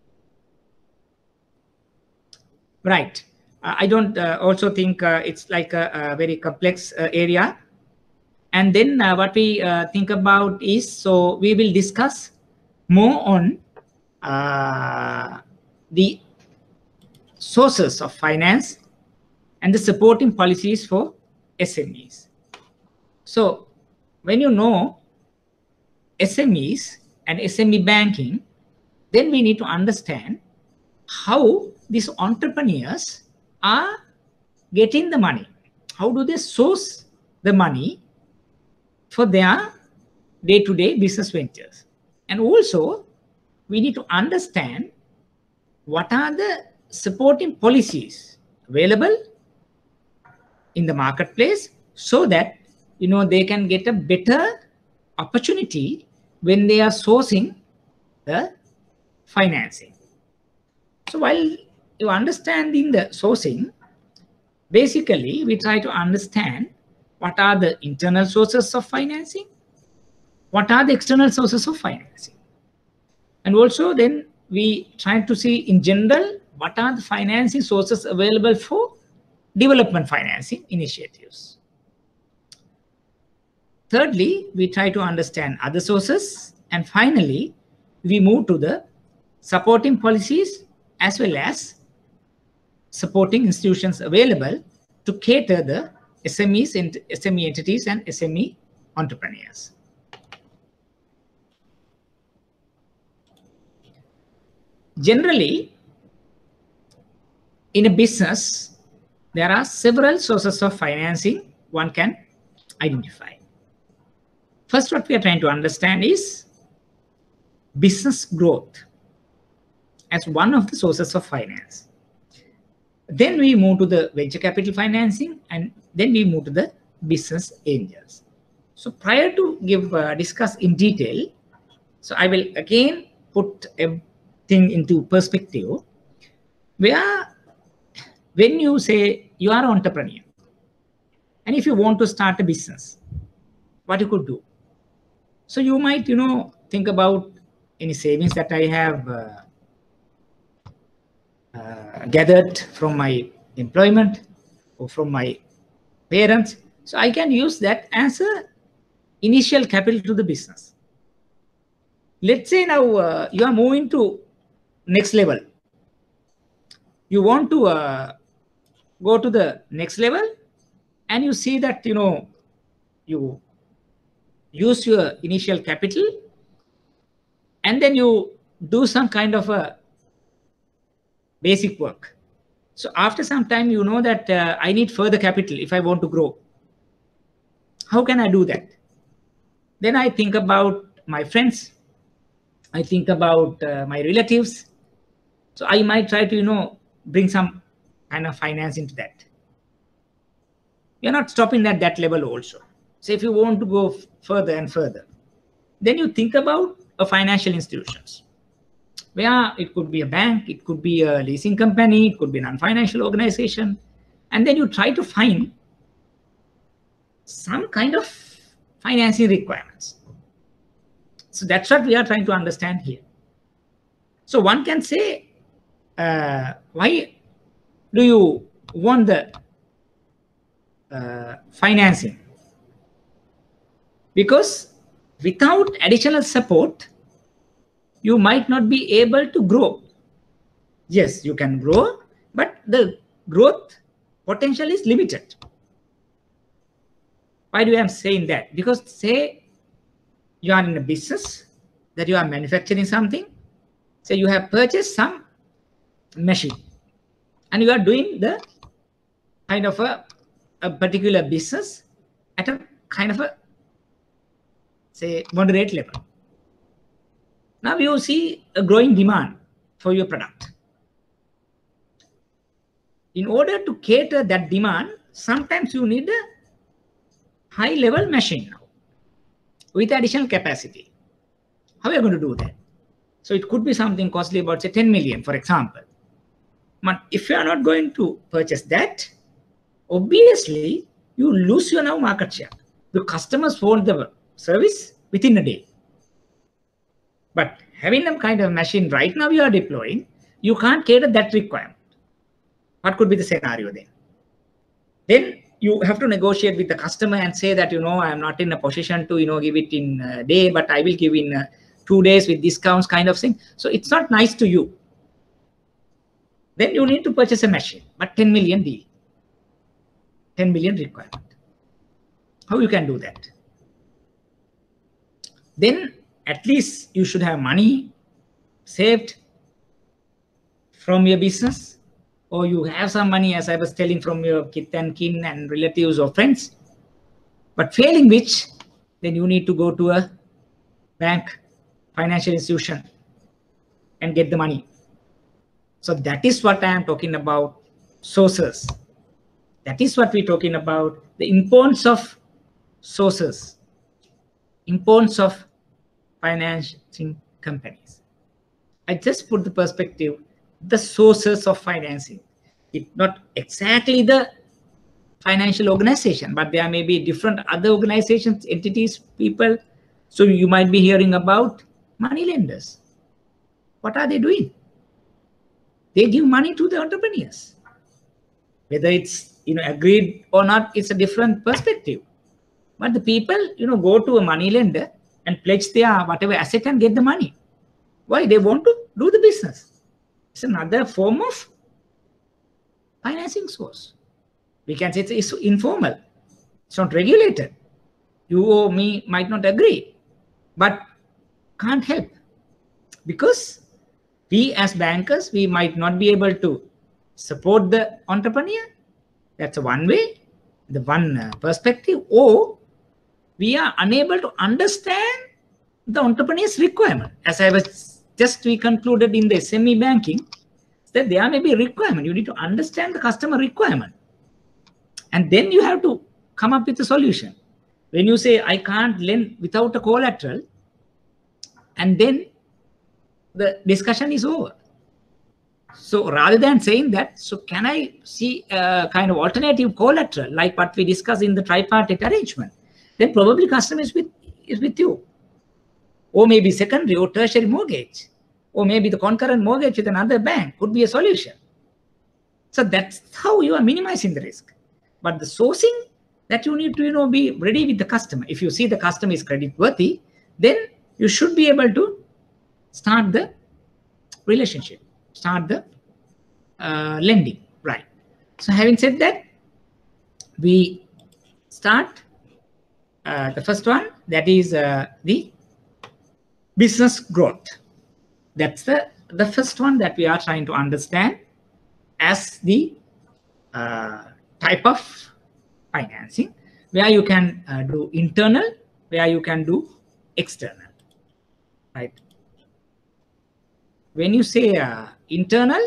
[SPEAKER 1] Right. Uh, I don't uh, also think uh, it's like a, a very complex uh, area. And then uh, what we uh, think about is, so we will discuss more on uh, the sources of finance and the supporting policies for S M Es. So when you know S M Es and S M E banking, then we need to understand how these entrepreneurs are getting the money. How do they source the money for their day-to-day business ventures? And also, we need to understand what are the supporting policies available in the marketplace, so that you know they can get a better opportunity when they are sourcing the financing. So while you understanding the sourcing, basically we try to understand what are the internal sources of financing, what are the external sources of financing, and also then we try to see in general what are the financing sources available for development financing initiatives. Thirdly, we try to understand other sources, and finally we move to the supporting policies as well as supporting institutions available to cater the S M Es and S M E entities and S M E entrepreneurs. Generally, in a business, there are several sources of financing one can identify. First, what we are trying to understand is business growth. as one of the sources of finance. Then we move to the venture capital financing, and then we move to the business angels. So prior to give uh, discuss in detail, so I will again put everything into perspective, where when you say you are an entrepreneur, and if you want to start a business, what you could do? So you might, you know, think about any savings that I have uh, uh, gathered from my employment or from my parents. So I can use that as a initial capital to the business. Let's say now uh, you are moving to next level. You want to uh, go to the next level, and you see that, you know, you use your initial capital, and then you do some kind of a basic work. So after some time, you know that uh, I need further capital if I want to grow. How can I do that? Then I think about my friends. I think about uh, my relatives. So I might try to, you know, bring some kind of finance into that. You're not stopping at that level also. So if you want to go further and further, then you think about a financial institutions, where it could be a bank, it could be a leasing company, it could be a non-financial organization. And then you try to find some kind of financing requirements. So that's what we are trying to understand here. So one can say, uh, why do you want the uh, financing? Because without additional support, you might not be able to grow. Yes, you can grow, but the growth potential is limited. Why do I am saying that? Because say you are in a business that you are manufacturing something. So you have purchased some machine, and you are doing the kind of a, a particular business at a kind of a, say, moderate level. Now you see a growing demand for your product. In order to cater that demand, sometimes you need a high level machine now with additional capacity. How are you going to do that? So it could be something costly, about say ten million, for example. But if you are not going to purchase that, obviously you lose your now market share. The customers want the service within a day. But having a kind of machine right now you are deploying, you can't cater that requirement. What could be the scenario then? Then you have to negotiate with the customer and say that, you know, I am not in a position to, you know, give it in a day, but I will give in uh, two days with discounts kind of thing. So it's not nice to you. Then you need to purchase a machine, but ten million deal, ten million requirement. How you can do that? Then at least you should have money saved from your business, or you have some money, as I was telling, from your kith and kin and relatives or friends. But failing which, then you need to go to a bank, financial institution, and get the money. So that is what I am talking about, sources. That is what we're talking about, the importance of sources, importance of financing companies. I just put the perspective, the sources of financing. It's not exactly the financial organization, but there may be different other organizations, entities, people. So you might be hearing about money lenders. What are they doing? They give money to the entrepreneurs. Whether it's, you know, agreed or not, it's a different perspective. But the people, you know, go to a money lender and pledge their whatever asset and get the money. Why? They want to do the business. It's another form of financing source. We can say it's informal. It's not regulated. You or me might not agree, but can't help. Because we as bankers, we might not be able to support the entrepreneur. That's one way, the one uh, perspective. Or we are unable to understand the entrepreneur's requirement. As I was just we concluded in the S M E banking that there may be a requirement. You need to understand the customer requirement. And then you have to come up with a solution. When you say, I can't lend without a collateral, and then the discussion is over. So rather than saying that, so can I see a kind of alternative collateral like what we discussed in the tripartite arrangement? Then probably customer is with, is with you. Or maybe secondary or tertiary mortgage. Or maybe the concurrent mortgage with another bank could be a solution. So that's how you are minimizing the risk. But the sourcing, that you need to, you know, be ready with the customer. If you see the customer is credit worthy, then you should be able to start the relationship, start the uh, lending, right? So having said that, we start uh, the first one, that is uh, the business growth. That's the, the first one that we are trying to understand as the uh, type of financing, where you can uh, do internal, where you can do external, right? When you say uh, internal,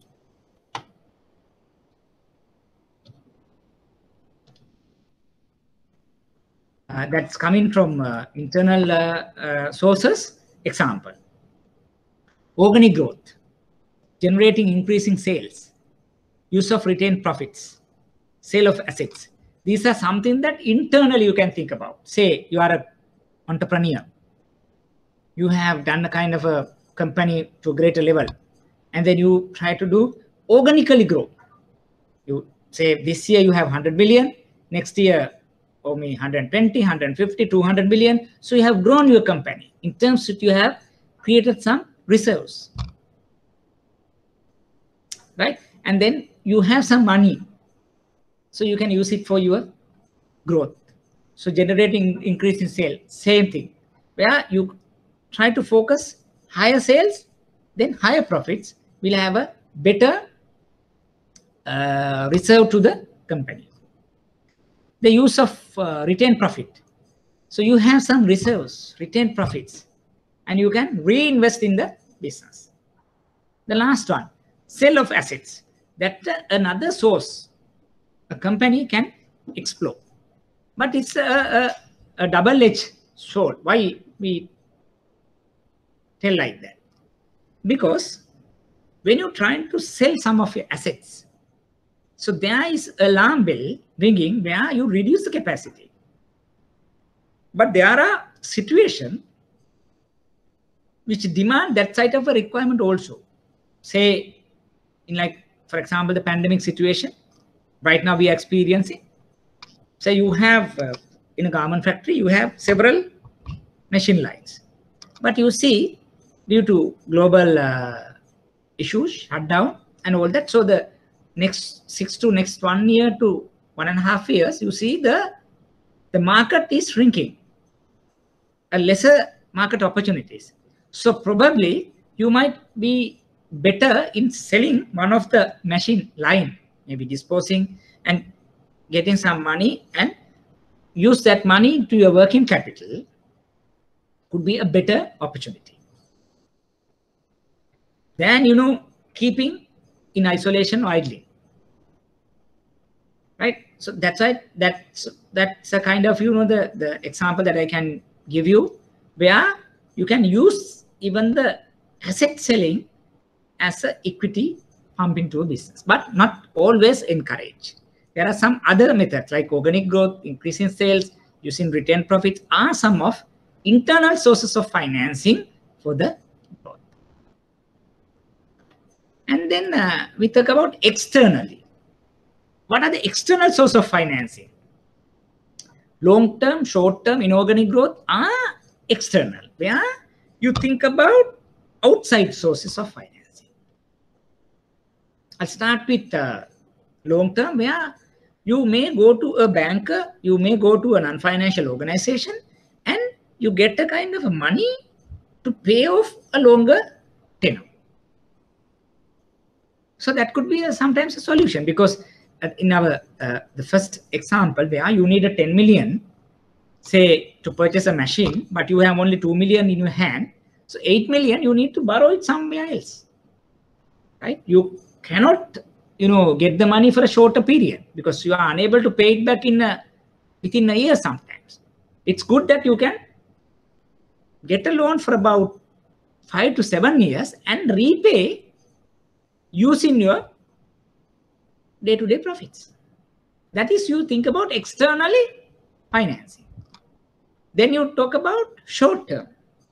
[SPEAKER 1] uh, that's coming from uh, internal uh, uh, sources. Example, organic growth, generating increasing sales, use of retained profits, sale of assets. These are something that internally you can think about. Say you are an entrepreneur. You have done a kind of a company to a greater level. And then you try to do organically grow. You say this year you have one hundred million. Next year, or maybe one hundred twenty, one hundred fifty, two hundred million. So you have grown your company. In terms that you have created some reserves. Right? And then you have some money. So you can use it for your growth. So generating increase in sale, same thing. Where you try to focus higher sales, then higher profits will have a better uh, reserve to the company. The use of uh, retained profit. So you have some reserves, retained profits, and you can reinvest in the business. The last one, sale of assets. That's uh, another source a company can explore. But it's a, a, a double-edged sword. Why we tell like that? Because when you're trying to sell some of your assets, so there is alarm bell ringing where you reduce the capacity. But there are situations which demand that side of a requirement also. Say, in like, for example, the pandemic situation, right now we are experiencing. So you have, uh, in a garment factory, you have several machine lines. But you see, due to global uh, issues, shutdown and all that, so the next six to next one year to one and a half years, you see the, the market is shrinking. A lesser market opportunities. So probably you might be better in selling one of the machine line, maybe disposing and getting some money and use that money to your working capital could be a better opportunity than, you know, keeping in isolation or idling. Right? So that's why that's, that's a kind of, you know, the, the example that I can give you where you can use even the asset selling as an equity pump into a business, but not always encourage. There are some other methods like organic growth, increasing sales, using retained profits are some of internal sources of financing for the growth. And then uh, we talk about externally. What are the external sources of financing? Long-term, short-term, inorganic growth are external, where you think about outside sources of financing. I'll start with uh, long-term, where you may go to a banker, you may go to a non-financial organization, and you get a kind of money to pay off a longer tenure. So that could be a, sometimes a solution, because in our uh, the first example where you need a ten million, say, to purchase a machine, but you have only two million in your hand. So eight million, you need to borrow it somewhere else, right? You cannot, you know, get the money for a shorter period because you are unable to pay it back in a, within a year sometimes. It's good that you can get a loan for about five to seven years and repay using your day-to-day profits. That is, you think about externally financing. Then you talk about short-term.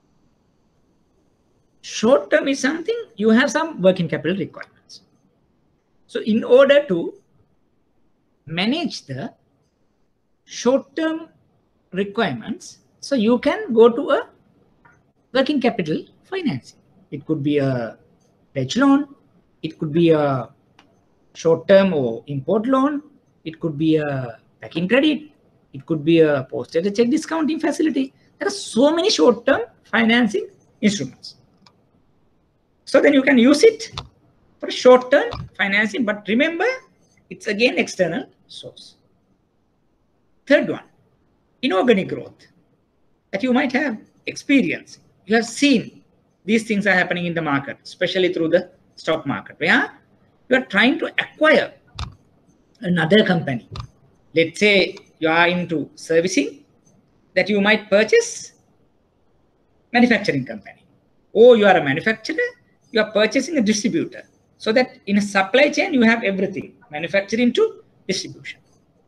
[SPEAKER 1] Short-term is something, you have some working capital requirements. So in order to manage the short-term requirements, so you can go to a working capital financing. It could be a pledge loan, it could be a short-term or import loan, it could be a packing credit, it could be a postage check discounting facility. There are so many short-term financing instruments. So then you can use it for short-term financing, but remember, it's again external source. Third one, inorganic growth that you might have experienced. You have seen these things are happening in the market, especially through the stock market, where you are trying to acquire another company. Let's say you are into servicing, that you might purchase manufacturing company, or you are a manufacturer, you are purchasing a distributor, so that in a supply chain you have everything, manufacturing to distribution.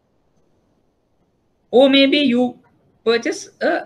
[SPEAKER 1] Or maybe you purchase a,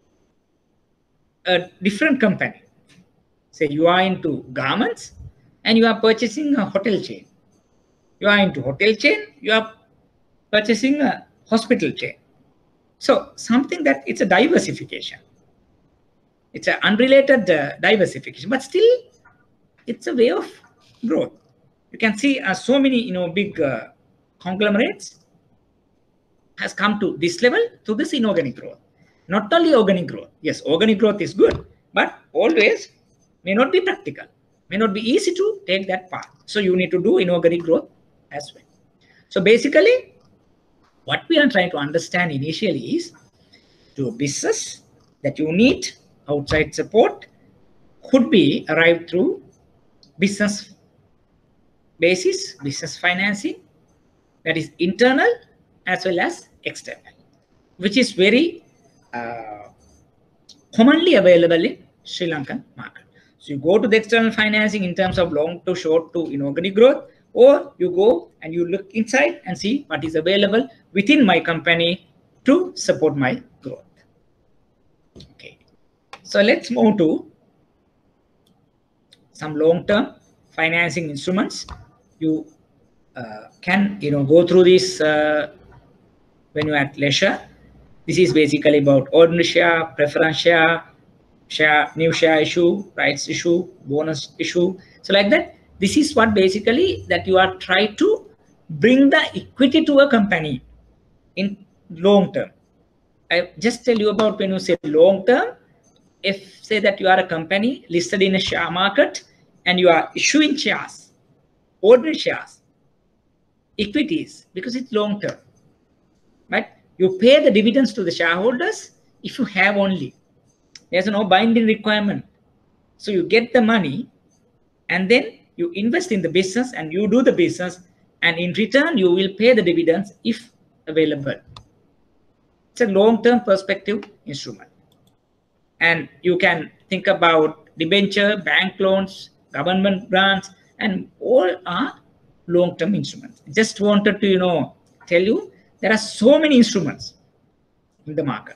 [SPEAKER 1] a different company. Say you are into garments and you are purchasing a hotel chain. You are into hotel chain, you are purchasing a hospital chain. So something that it's a diversification. It's an unrelated uh, diversification, but still it's a way of growth. You can see uh, so many, you know, big uh, conglomerates has come to this level through this inorganic growth. Not only organic growth. Yes, organic growth is good, but always may not be practical, may not be easy to take that path. So you need to do inorganic growth as well. So basically, what we are trying to understand initially is to a business that you need outside support could be arrived through business basis, business financing, that is internal as well as external, which is very uh, commonly available in Sri Lankan market. So you go to the external financing in terms of long to short to inorganic growth, or you go and you look inside and see what is available within my company to support my growth. Okay, so let's move to some long-term financing instruments. You uh, can, you know, go through this uh, when you're at leisure. This is basically about ordinary share, preference share, share, new share issue, rights issue, bonus issue. So like that, this is what basically that you are trying to bring the equity to a company in long term. I just tell you about when you say long term, if say that you are a company listed in a share market and you are issuing shares, ordinary shares, equities, because it's long term, right? You pay the dividends to the shareholders if you have only. There's no binding requirement. So you get the money and then you invest in the business and you do the business, and in return you will pay the dividends if available. It's a long-term perspective instrument. And you can think about debenture, bank loans, government grants, and all are long-term instruments. Just wanted to, you know, tell you there are so many instruments in the market.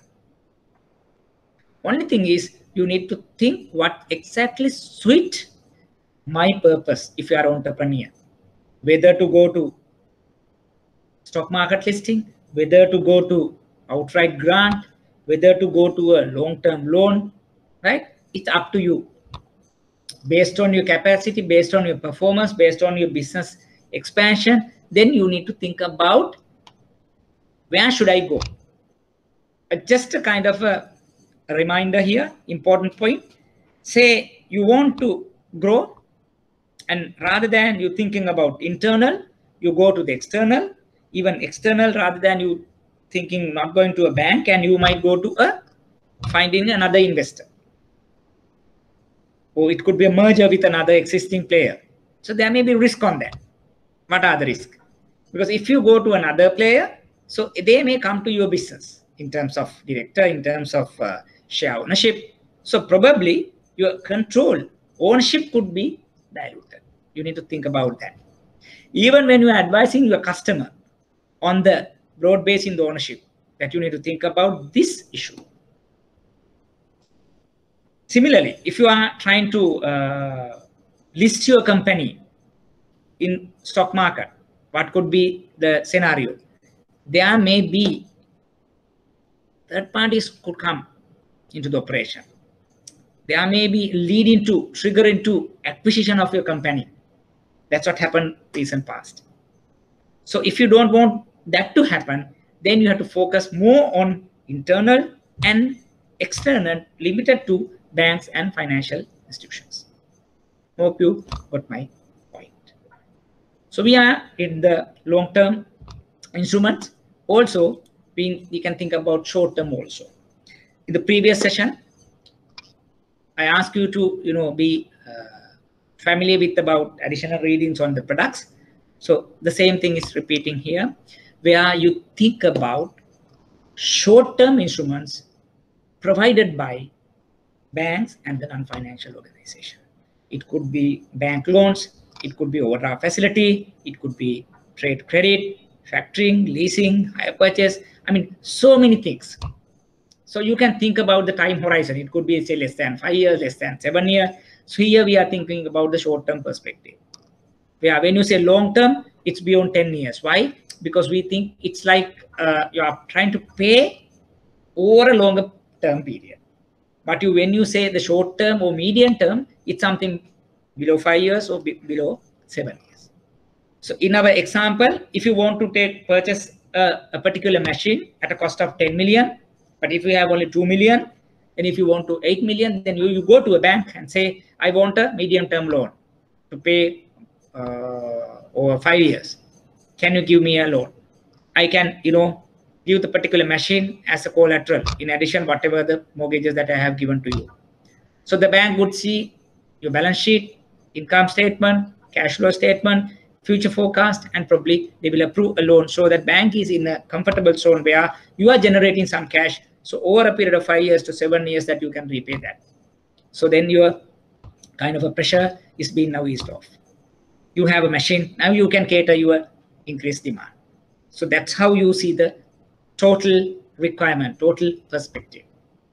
[SPEAKER 1] Only thing is you need to think what exactly suits my purpose if you are an entrepreneur. Whether to go to stock market listing, whether to go to outright grant, whether to go to a long-term loan, right? It's up to you. Based on your capacity, based on your performance, based on your business expansion, then you need to think about where should I go? Uh, just a kind of a, a reminder here, important point. Say you want to grow, and rather than you thinking about internal, you go to the external, even external, rather than you thinking not going to a bank, and you might go to a finding another investor. or it could be a merger with another existing player. So there may be risk on that. What are the risks? Because if you go to another player, so they may come to your business in terms of director, in terms of uh, share ownership. So probably your control, ownership could be diluted. You need to think about that. Even when you are advising your customer on the broad base in the ownership, that you need to think about this issue. Similarly, if you are trying to uh, list your company in stock market, what could be the scenario? There may be third parties could come into the operation. There may be lead into, trigger into acquisition of your company. That's what happened recent past. So if you don't want that to happen, then you have to focus more on internal and external, limited to banks and financial institutions. Hope you got my point. So we are in the long-term instruments. Also, we, we can think about short-term also. In the previous session, I asked you to, you know, be uh, familiar with about additional readings on the products. So the same thing is repeating here, where you think about short-term instruments provided by banks and the non-financial organization. It could be bank loans, it could be overdraft facility, it could be trade credit, factoring, leasing, hire purchase. I mean, so many things. So you can think about the time horizon. It could be, say, less than five years, less than seven years. So here we are thinking about the short-term perspective. Where when you say long-term, it's beyond ten years. Why? Because we think it's like uh, you are trying to pay over a longer term period. But you, when you say the short-term or medium-term, it's something below five years or be below seven years. So in our example, if you want to take purchase a, a particular machine at a cost of ten million, but if you have only two million, and if you want to eight million, then you, you go to a bank and say, I want a medium-term loan to pay uh, over five years. Can you give me a loan? I can, you know, give the particular machine as a collateral, in addition, whatever the mortgages that I have given to you. So the bank would see your balance sheet, income statement, cash flow statement, future forecast, and probably they will approve a loan. So that bank is in a comfortable zone where you are generating some cash. So over a period of five years to seven years that you can repay that. So then your kind of a pressure is being now eased off. You have a machine, now you can cater your increased demand. So that's how you see the total requirement, total perspective.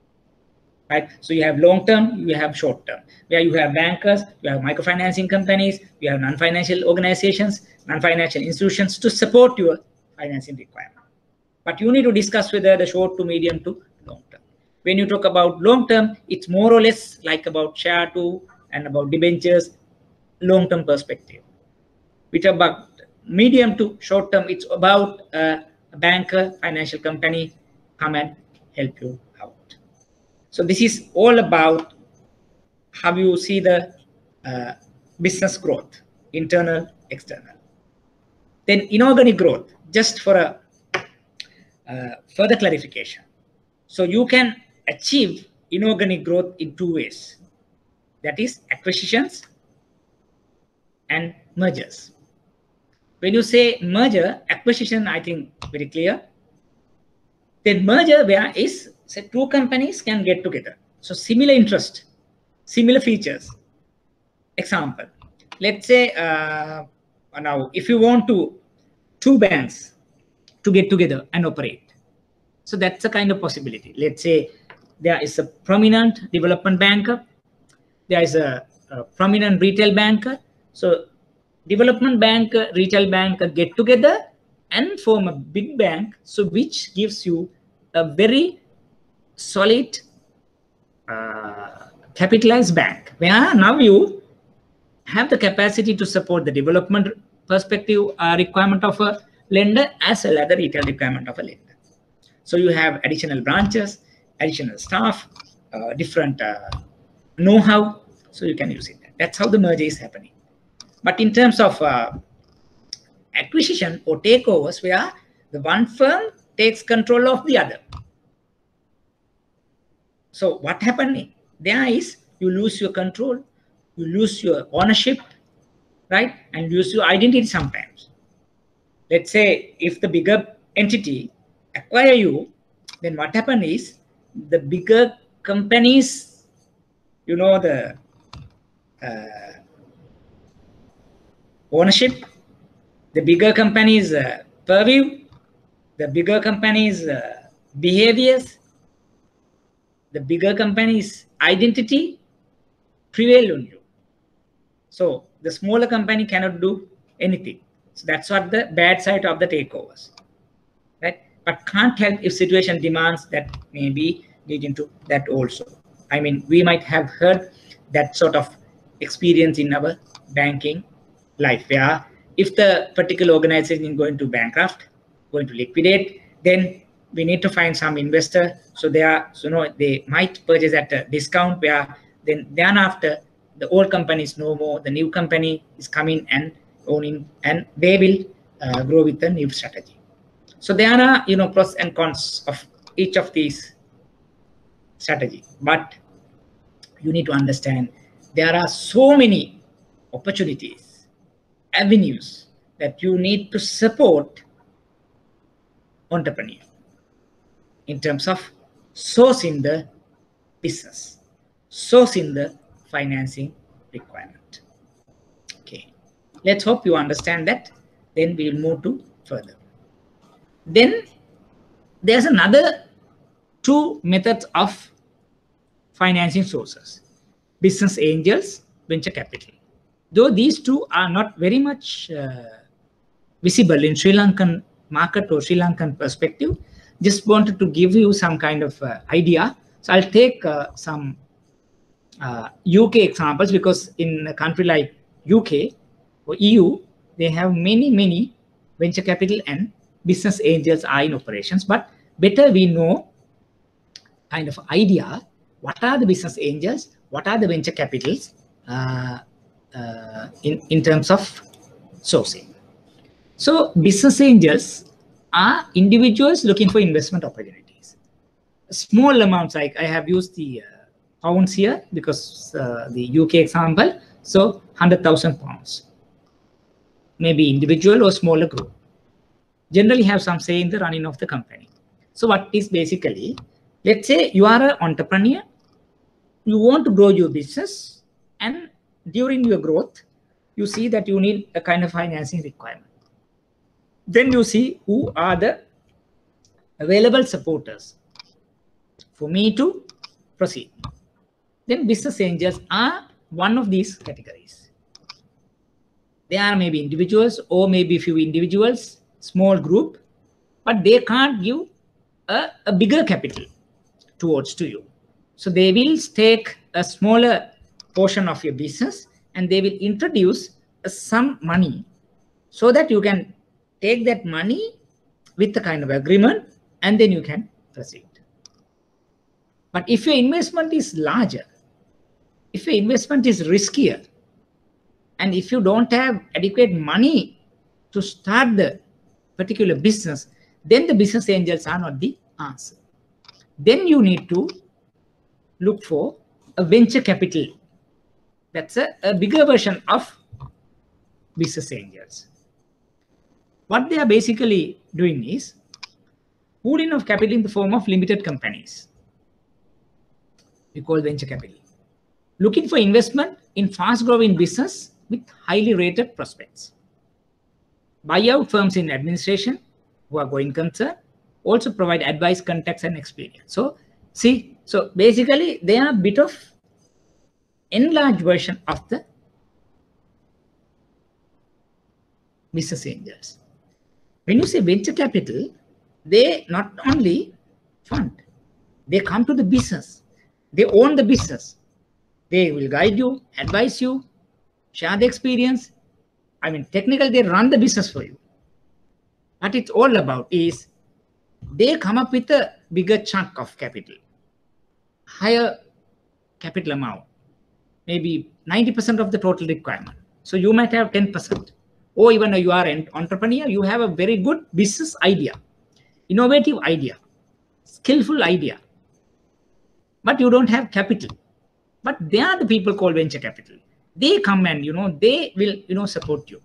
[SPEAKER 1] Right? So you have long-term, you have short-term, where you have bankers, you have microfinancing companies, you have non-financial organizations, non-financial institutions to support your financing requirement. But you need to discuss whether the short to medium to long-term. When you talk about long-term, it's more or less like about share to and about debentures, long-term perspective. Which about medium to short-term, it's about uh, a banker, financial company come and help you out. So this is all about how you see the uh, business growth, internal, external. Then inorganic growth, just for a uh, further clarification. So you can achieve inorganic growth in two ways. That is acquisitions and mergers. When you say merger, acquisition, I think very clear. Then merger, where is, say, two companies can get together. So similar interest, similar features. Example, let's say uh, now if you want to, two banks to get together and operate. So that's a kind of possibility. Let's say there is a prominent development banker. There is a, a prominent retail banker. So development banker, retail banker get together and form a big bank, so which gives you a very solid uh, capitalized bank, where now you have the capacity to support the development perspective uh, requirement of a lender as well as the retail requirement of a lender. So you have additional branches, additional staff, uh, different uh, know-how, so you can use it. That's how the merger is happening. But in terms of uh, acquisition or takeovers, where the one firm takes control of the other. So what happened there is you lose your control, you lose your ownership, right? And lose your identity sometimes. Let's say if the bigger entity acquire you, then what happens is the bigger companies, you know, the uh, ownership, the bigger companies' uh, purview, the bigger companies' uh, behaviors, the bigger company's identity prevail on you. So the smaller company cannot do anything. So that's what the bad side of the takeovers, right? But can't help if situation demands that maybe leading to that also. I mean, we might have heard that sort of experience in our banking life, where if the particular organization is going to bankrupt, going to liquidate, then we need to find some investor. So they are, so, you know, they might purchase at a discount, where then then after the old company is no more, the new company is coming and owning, and they will uh, grow with the new strategy. So there are, you know, pros and cons of each of these strategy, but you need to understand there are so many opportunities, avenues that you need to support entrepreneur in terms of sourcing the business, sourcing the financing requirement. Okay, let's hope you understand that. Then we will move to further. Then there's another two methods of financing sources: business angels, venture capital. Though these two are not very much uh, visible in Sri Lankan market or Sri Lankan perspective, just wanted to give you some kind of uh, idea. So I'll take uh, some uh, U K examples, because in a country like U K or E U, they have many, many venture capital and business angels are in operations. But better we know kind of idea, what are the business angels, what are the venture capitals uh, uh, in, in terms of sourcing. So business angels are individuals looking for investment opportunities. Small amounts, like I have used the uh, pounds here because uh, the U K example, so one hundred thousand pounds. Maybe individual or smaller group. Generally have some say in the running of the company. So what is basically, let's say you are an entrepreneur, you want to grow your business, and during your growth, you see that you need a kind of financing requirement. Then you see who are the available supporters for me to proceed. Then business angels are one of these categories. They are maybe individuals or maybe few individuals, small group, but they can't give a, a bigger capital towards to you. So they will take a smaller portion of your business and they will introduce uh, some money so that you can take that money with a kind of agreement and then you can proceed. But if your investment is larger, if your investment is riskier, and if you don't have adequate money to start the particular business, then the business angels are not the answer. Then you need to look for a venture capital. That's a, a bigger version of business angels. What they are basically doing is pooling of capital in the form of limited companies. We call venture capital. Looking for investment in fast-growing business with highly rated prospects. Buyout firms in administration who are going concern also provide advice, contacts, and experience. So, see, so basically they are a bit of enlarged version of the business angels. When you say venture capital, they not only fund, they come to the business. They own the business. They will guide you, advise you, share the experience. I mean, technically, they run the business for you. What it's all about is they come up with a bigger chunk of capital, higher capital amount, maybe ninety percent of the total requirement. So you might have ten percent. Or even if you are an entrepreneur, you have a very good business idea, innovative idea, skillful idea, but you don't have capital. But they are the people called venture capital. they come and, you know, they will, you know, support you.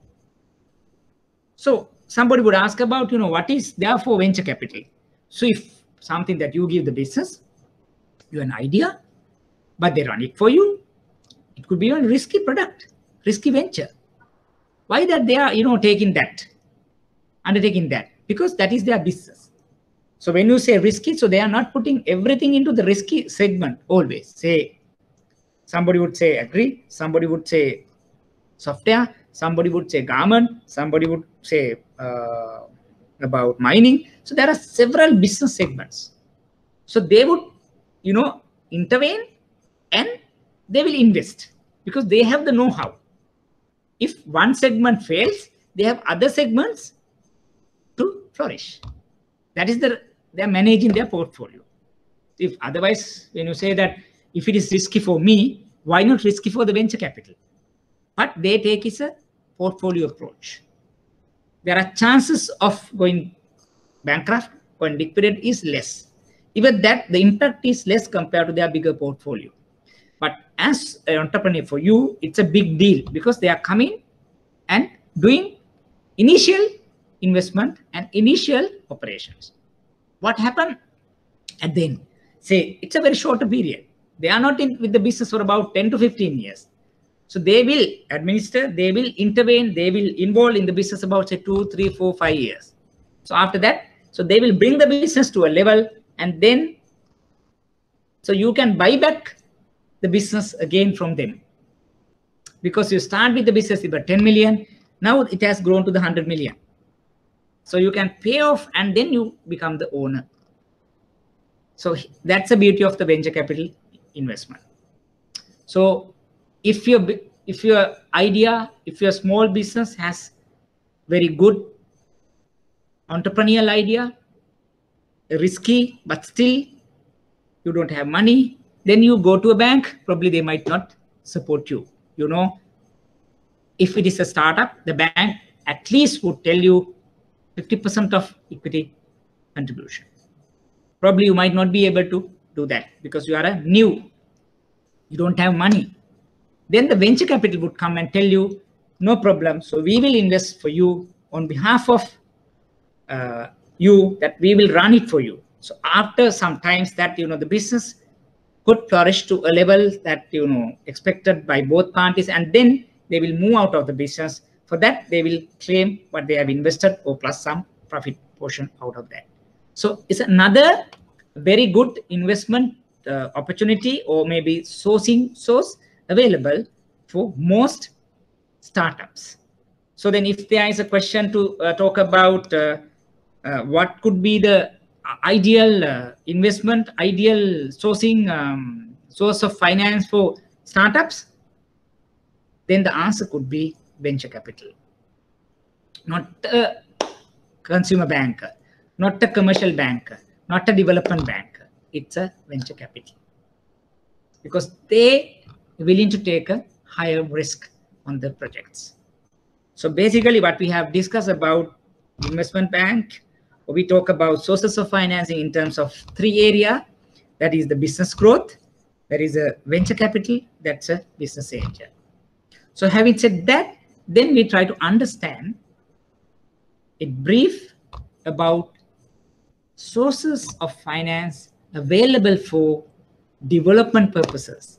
[SPEAKER 1] So somebody would ask about, you know, what is therefore venture capital? So if something that you give the business, you an idea, but they run it for you, it could be a risky product, risky venture. Why that they are, you know, taking that, undertaking that? Because that is their business. So when you say risky, so they are not putting everything into the risky segment always. Say, somebody would say agri, somebody would say software, somebody would say garment, somebody would say uh, about mining. So there are several business segments. So they would, you know, intervene and they will invest because they have the know-how. If one segment fails, they have other segments to flourish. That is the, they are managing their portfolio. If otherwise, when you say that if it is risky for me, why not risky for the venture capital? But they take is a portfolio approach. There are chances of going bankrupt, going liquidate is less. Even that, the impact is less compared to their bigger portfolio. But as an entrepreneur for you, it's a big deal because they are coming and doing initial investment and initial operations. What happened at the end? Say, it's a very short period. They are not in with the business for about ten to fifteen years. So they will administer, they will intervene, they will involve in the business about say two, three, four, five years. So after that, so they will bring the business to a level and then, so you can buy back the business again from them. Because you start with the business about ten million, now it has grown to the one hundred million. So you can pay off and then you become the owner. So that's the beauty of the venture capital investment. So if your if your idea, if your small business has very good entrepreneurial idea, risky, but still you don't have money, then you go to a bank, probably they might not support you. You know, if it is a startup, the bank at least would tell you fifty percent of equity contribution. Probably you might not be able to do that because you are a new, you don't have money. Then the venture capital would come and tell you, no problem. So we will invest for you on behalf of uh, you, that we will run it for you. So after some times that, you know, the business could flourish to a level that, you know, expected by both parties, and then they will move out of the business. For that, they will claim what they have invested or plus some profit portion out of that. So it's another very good investment uh, opportunity or maybe sourcing source available for most startups. So then if there is a question to uh, talk about uh, uh, what could be the ideal uh, investment, ideal sourcing um, source of finance for startups, then the answer could be venture capital. Not a consumer banker, not a commercial banker, not a development banker. It's a venture capital. Because they are willing to take a higher risk on the projects. So basically what we have discussed about investment bank, we talk about sources of financing in terms of three areas. That is the business growth, there is a venture capital, that's a business angel. So having said that, then we try to understand a brief about sources of finance available for development purposes.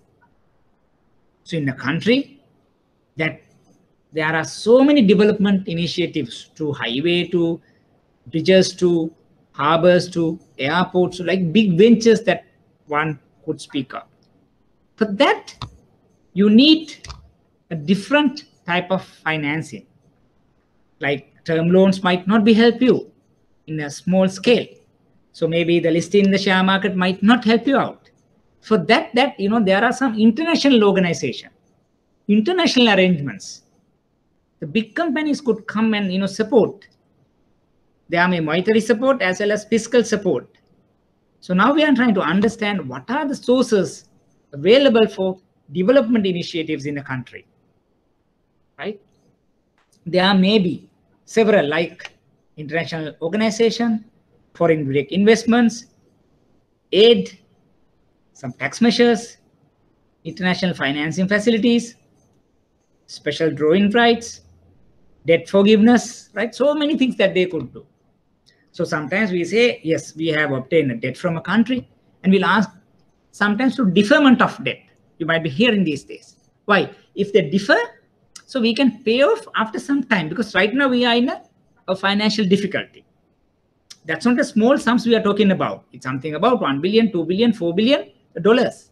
[SPEAKER 1] So in a country that there are so many development initiatives, to highway, to bridges, to harbors, to airports, so like big ventures that one could speak of. For that, you need a different type of financing. Like term loans might not be help you in a small scale. So maybe the listing in the share market might not help you out. For that, that you know, there are some international organizations, international arrangements. The big companies could come and, you know, support. There are monetary support as well as fiscal support. So now we are trying to understand what are the sources available for development initiatives in a country, right? There may be several, like international organization, foreign direct investments, aid, some tax measures, international financing facilities, special drawing rights, debt forgiveness, right? So many things that they could do. So sometimes we say, yes, we have obtained a debt from a country, and we'll ask sometimes to deferment of debt. You might be hearing these days. Why? If they defer, so we can pay off after some time, because right now we are in a, a financial difficulty. That's not the small sums we are talking about. It's something about one billion, two billion, four billion dollars.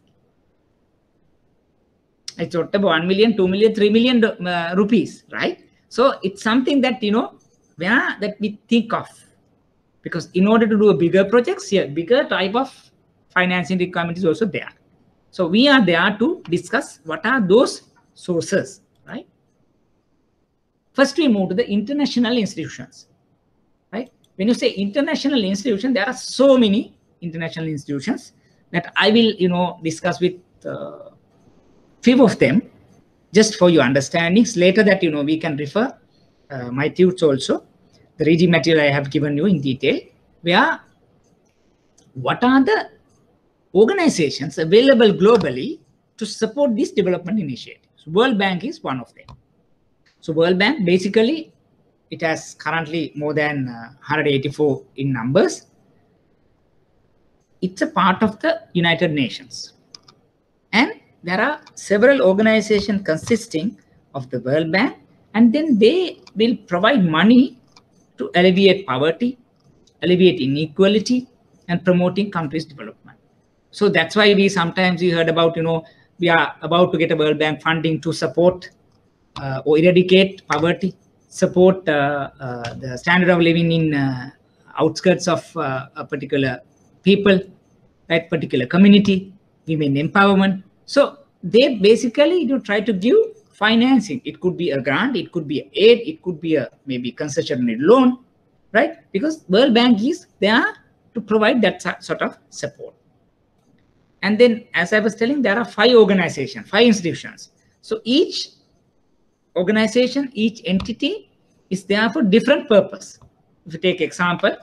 [SPEAKER 1] It's not about one million, two million, three million uh, rupees, right? So it's something that, you know, where that we think of. Because in order to do a bigger projects, yeah, bigger type of financing requirement is also there. So we are there to discuss what are those sources, right? First, we move to the international institutions, right? When you say international institution, there are so many international institutions that I will, you know, discuss with uh, few of them, just for your understandings. Later that, you know, we can refer uh, my tunes also. The reading material I have given you in detail, where what are the organizations available globally to support these development initiatives. World Bank is one of them. So World Bank, basically, it has currently more than uh, one hundred eighty-four in numbers. It's a part of the United Nations. And there are several organizations consisting of the World Bank, and then they will provide money to alleviate poverty, alleviate inequality, and promoting countries' development. So that's why we sometimes we heard about, you know, we are about to get a World Bank funding to support uh, or eradicate poverty, support uh, uh, the standard of living in uh, outskirts of uh, a particular people, that particular community, women empowerment. So they basically, you know, try to give financing. It could be a grant, it could be an aid, it could be a maybe concessionary loan, right? Because World Bank is there to provide that sort of support. And then, as I was telling, there are five organizations, five institutions. So each organization, each entity is there for different purpose. If you take example,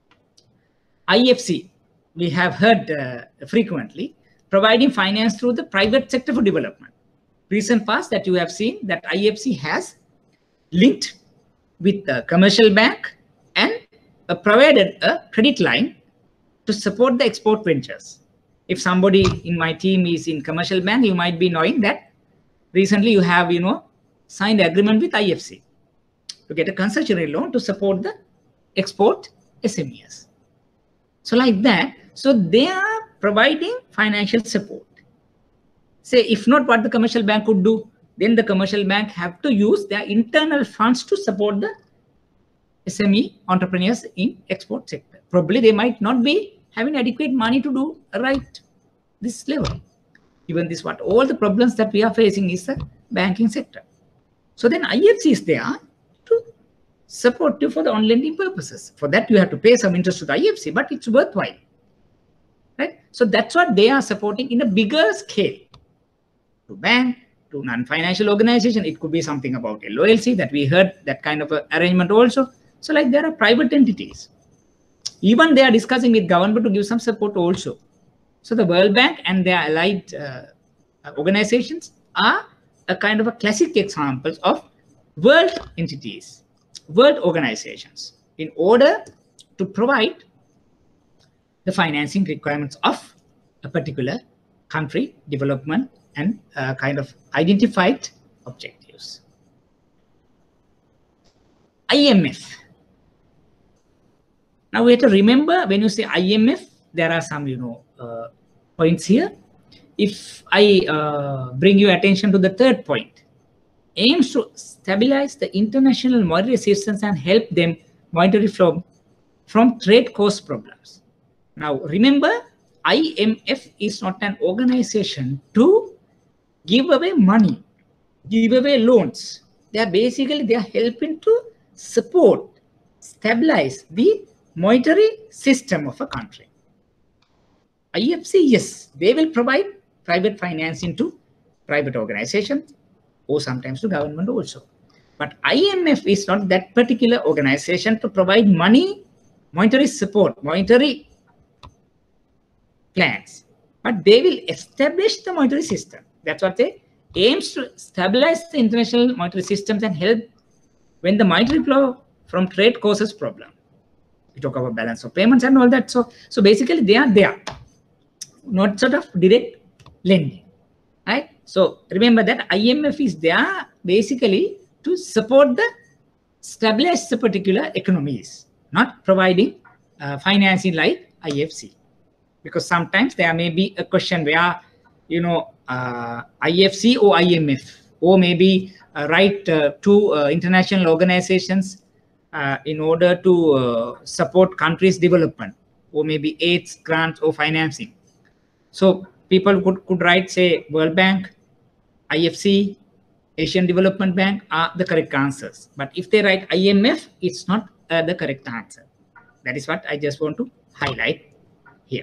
[SPEAKER 1] I F C, we have heard uh, frequently, providing finance through the private sector for development. Recent past that you have seen that I F C has linked with the commercial bank and uh, provided a credit line to support the export ventures. If somebody in my team is in commercial bank, you might be knowing that recently you have, you know, signed agreement with I F C to get a concessionary loan to support the export S M Es. So like that, so they are providing financial support. Say, if not what the commercial bank could do, then the commercial bank have to use their internal funds to support the S M E entrepreneurs in export sector. Probably they might not be having adequate money to do right this level. Even this, what all the problems that we are facing is the banking sector. So then I F C is there to support you for the on-lending purposes. For that, you have to pay some interest to the I F C, but it's worthwhile, right? So that's what they are supporting in a bigger scale. To bank, to non-financial organization, it could be something about L O L C that we heard, that kind of a arrangement also. So like there are private entities. Even they are discussing with government to give some support also. So the World Bank and their allied uh, organizations are a kind of a classic examples of world entities, world organizations, in order to provide the financing requirements of a particular country development and uh, kind of identified objectives. I M F. Now we have to remember, when you say I M F, there are some, you know, uh, points here. If I uh, bring your attention to the third point, aims to stabilize the international monetary systems and help them monetary flow from trade cost problems. Now remember, I M F is not an organization to give away money, give away loans. They are basically, they are helping to support, stabilize the monetary system of a country. I F C, yes, they will provide private financing to private organizations or sometimes to government also. But I M F is not that particular organization to provide money, monetary support, monetary plans. But they will establish the monetary system. That's what they aims to stabilize the international monetary systems and help when the monetary flow from trade causes problem. We talk about balance of payments and all that. So, so basically they are there, not sort of direct lending, right? So remember that I M F is there basically to support the stabilize the particular economies, not providing uh, financing like I F C. Because sometimes there may be a question where, you know, uh, I F C or I M F, or maybe uh, write uh, to uh, international organizations uh, in order to uh, support countries' development, or maybe aids, grants, or financing. So people could, could write, say, World Bank, I F C, Asian Development Bank are the correct answers. But if they write I M F, it's not uh, the correct answer. That is what I just want to highlight here.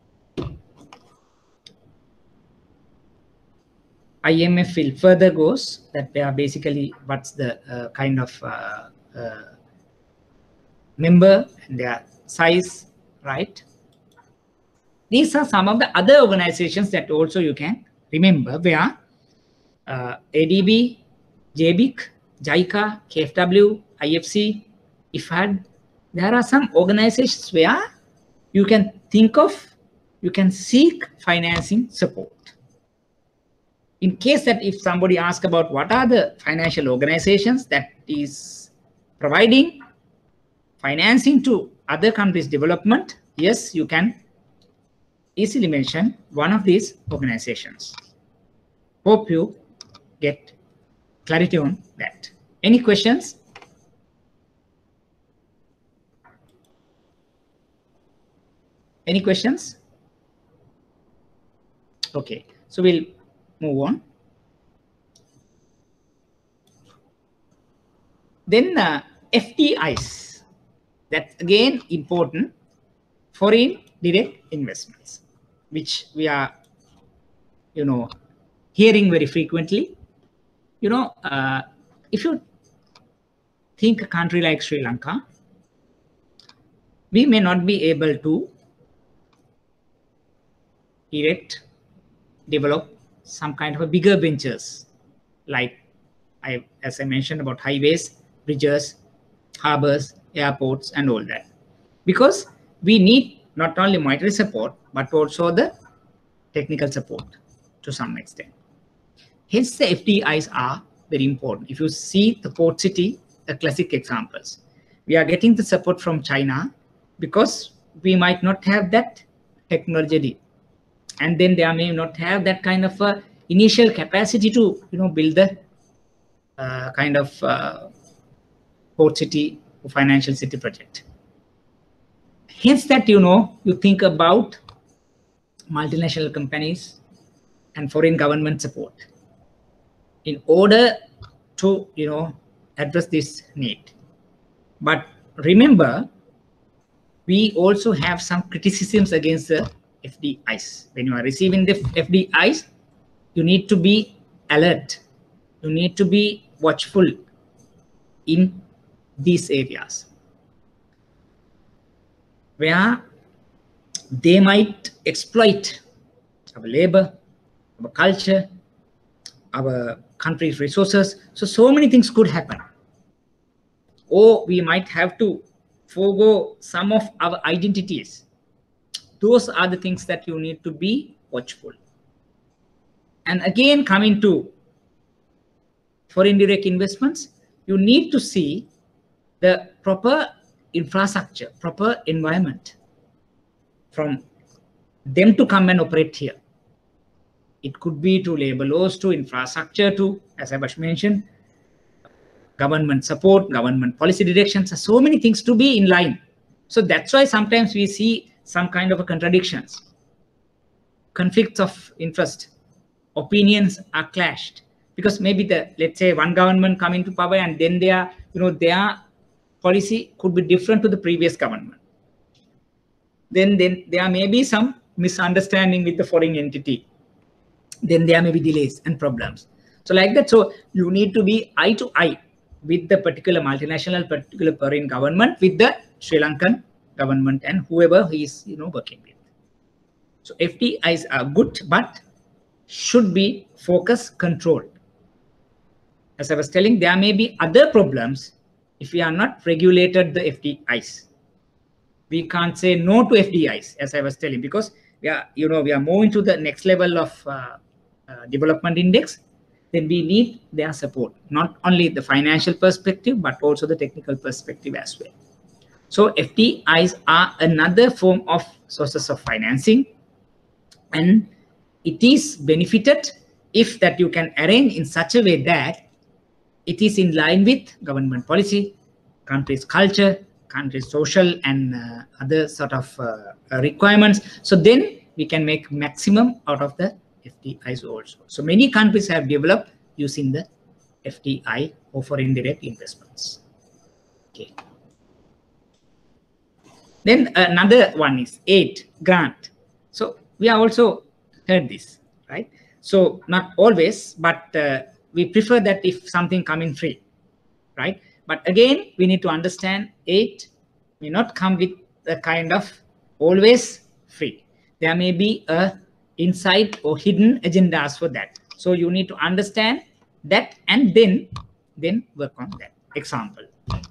[SPEAKER 1] I M F will further goes that they are basically what's the uh, kind of uh, uh, member and their size, right? These are some of the other organizations that also you can remember where uh, A D B, J B I C, JICA, K F W, I F C, I F A D. There are some organizations where you can think of, you can seek financing support. In case that if somebody asks about what are the financial organizations that is providing financing to other countries' development, yes, you can easily mention one of these organizations. Hope you get clarity on that. Any questions? Any questions? Okay, so we'll move on. Then uh, F D Is, that's again important, foreign direct investments, which we are, you know, hearing very frequently. You know, uh, if you think a country like Sri Lanka, we may not be able to erect, develop some kind of a bigger ventures, like I, as I mentioned about highways, bridges, harbors, airports, and all that, because we need not only monetary support but also the technical support to some extent. Hence, the F D Is are very important. If you see the port city, the classic examples, we are getting the support from China because we might not have that technology, and then they may not have that kind of uh, initial capacity to, you know, build the uh, kind of uh, port city or financial city project. Hence that, you know, you think about multinational companies and foreign government support in order to, you know, address this need. But remember, we also have some criticisms against the F D Is. When you are receiving the F D Is, you need to be alert. You need to be watchful in these areas where they might exploit our labor, our culture, our country's resources. So, so many things could happen. Or we might have to forego some of our identities. Those are the things that you need to be watchful. And again, coming to foreign direct investments, you need to see the proper infrastructure, proper environment from them to come and operate here. It could be to labor laws, to infrastructure, to, as I was mentioned, government support, government policy directions, so many things to be in line. So that's why sometimes we see some kind of a contradictions, conflicts of interest, opinions are clashed, because maybe the, let's say, one government come into power and then their, you know, their policy could be different to the previous government. Then, then there may be some misunderstanding with the foreign entity. Then there may be delays and problems. So like that, so you need to be eye to eye with the particular multinational, particular foreign government, with the Sri Lankan government and whoever he is, you know, working with. So F D Is are good, but should be focus controlled. As I was telling, there may be other problems if we are not regulated the F D Is. We can't say no to F D Is, as I was telling, because we are, you know, we are moving to the next level of uh, uh, development index. Then we need their support, not only the financial perspective, but also the technical perspective as well. So F D Is are another form of sources of financing, and it is benefited if that you can arrange in such a way that it is in line with government policy, country's culture, country's social and uh, other sort of uh, requirements. So then we can make maximum out of the F D Is also. So many countries have developed using the F D I or foreign direct investments. Okay. Then another one is aid, grant. So we have also heard this, right? So not always, but uh, we prefer that if something come in free, right? But again, we need to understand aid may not come with a kind of always free. There may be a inside or hidden agendas for that. So you need to understand that and then, then work on that. Example,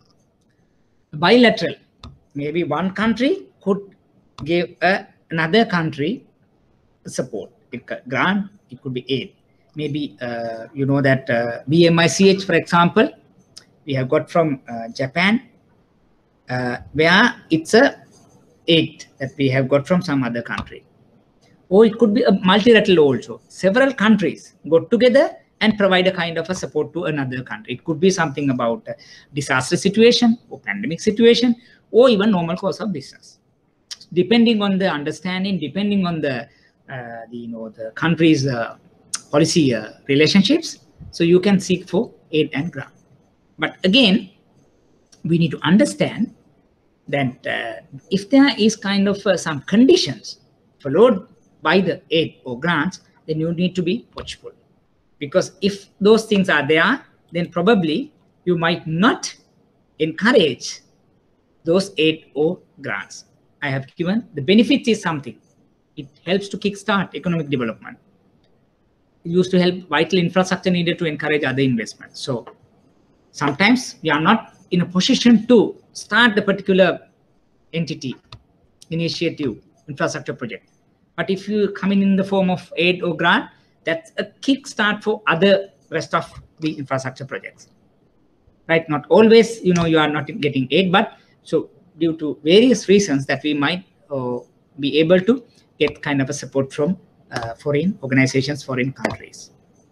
[SPEAKER 1] bilateral. Maybe one country could give a, another country support. It could grant, it could be aid. Maybe, uh, you know that uh, B M I C H, for example, we have got from uh, Japan, uh, where it's a aid that we have got from some other country. Or it could be a multilateral also. Several countries got together and provide a kind of a support to another country. It could be something about a disaster situation or pandemic situation, or even normal course of business. Depending on the understanding, depending on the, uh, the you know, the country's uh, policy uh, relationships, so you can seek for aid and grant. But again, we need to understand that uh, if there is kind of uh, some conditions followed by the aid or grants, then you need to be watchful. Because if those things are there, then probably you might not encourage those aid or grants. I have given the benefits is something. It helps to kickstart economic development. It used to help vital infrastructure needed to encourage other investments. So sometimes we are not in a position to start the particular entity, initiative, infrastructure project. But if you come in in the form of aid or grant, that's a kickstart for other rest of the infrastructure projects. Right? Not always, you know, you are not getting aid, but so due to various reasons that we might uh, be able to get kind of a support from uh, foreign organizations, foreign countries.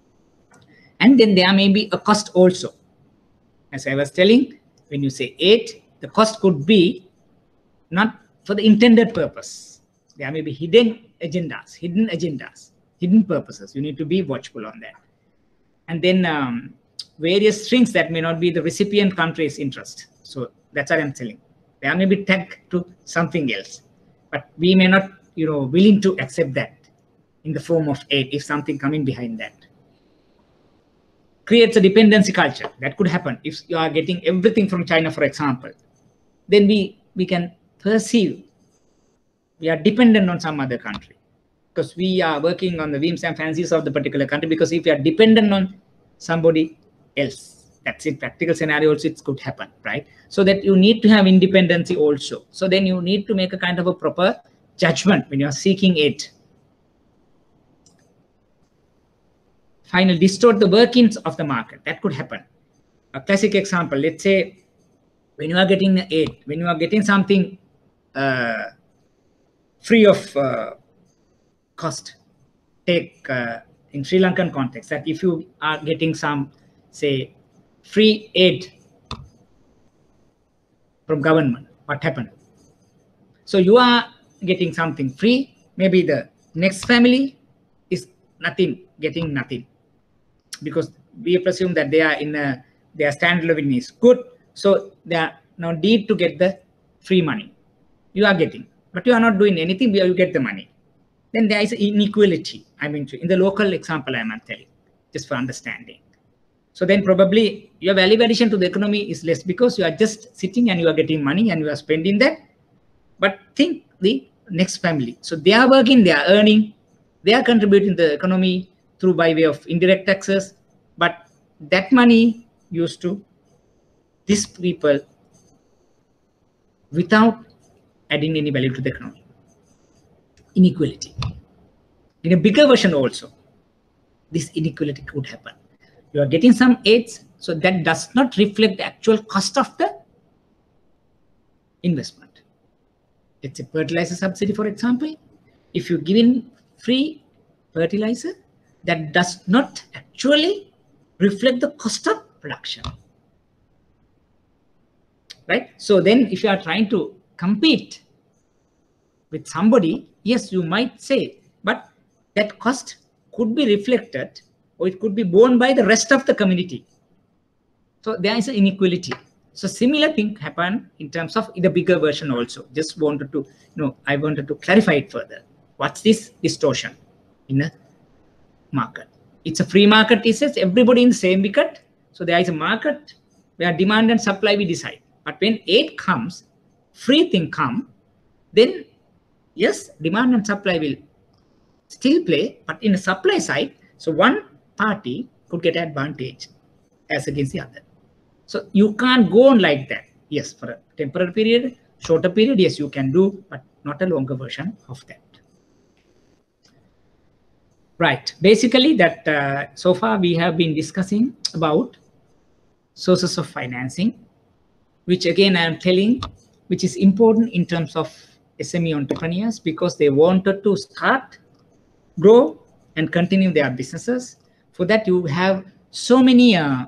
[SPEAKER 1] And then there may be a cost also. As I was telling, when you say aid, the cost could be not for the intended purpose. There may be hidden agendas, hidden agendas, hidden purposes. You need to be watchful on that. And then um, various strings that may not be the recipient country's interest. So that's what I'm telling. There may be tagged to something else, but we may not, you know, willing to accept that in the form of aid if something coming behind that. Creates a dependency culture. That could happen if you are getting everything from China, for example. Then we, we can perceive we are dependent on some other country because we are working on the whims and fancies of the particular country. Because if we are dependent on somebody else, that's in practical scenario also it could happen, right? So that you need to have independency also. So then you need to make a kind of a proper judgment when you are seeking it. Finally, distort the workings of the market. That could happen. A classic example, let's say when you are getting aid, when you are getting something uh, free of uh, cost, take uh, in Sri Lankan context, that if you are getting some, say, free aid from government, what happened? So you are getting something free, maybe the next family is nothing, getting nothing. Because we presume that they are in a, their standard of living is good, so they are no need to get the free money. You are getting, but you are not doing anything, you get the money. Then there is inequality. I mean, in the local example, I am telling, just for understanding. So then probably your value addition to the economy is less because you are just sitting and you are getting money and you are spending that. But think the next family. So they are working, they are earning, they are contributing to the economy. through by way of indirect taxes, but that money used to these people without adding any value to the economy. Inequality. In a bigger version also, this inequality could happen. You are getting some aids, so that does not reflect the actual cost of the investment. It's a fertilizer subsidy, for example. If you give in free fertilizer, that does not actually reflect the cost of production. Right? So then if you are trying to compete with somebody, yes, you might say, but that cost could be reflected or it could be borne by the rest of the community. So there is an inequality. So similar thing happened in terms of the bigger version also. Just wanted to, you know, I wanted to clarify it further. What's this distortion in a market? It's a free market, it says everybody in the same wicket. So there is a market where demand and supply we decide. But when aid comes, free thing come, then yes, demand and supply will still play, but in the supply side, so one party could get advantage as against the other. So you can't go on like that. Yes, for a temporary period, shorter period, yes, you can do, but not a longer version of that. Right. Basically, that uh, so far we have been discussing about sources of financing, which again I am telling, which is important in terms of S M E entrepreneurs because they wanted to start, grow, and continue their businesses. For that, you have so many uh,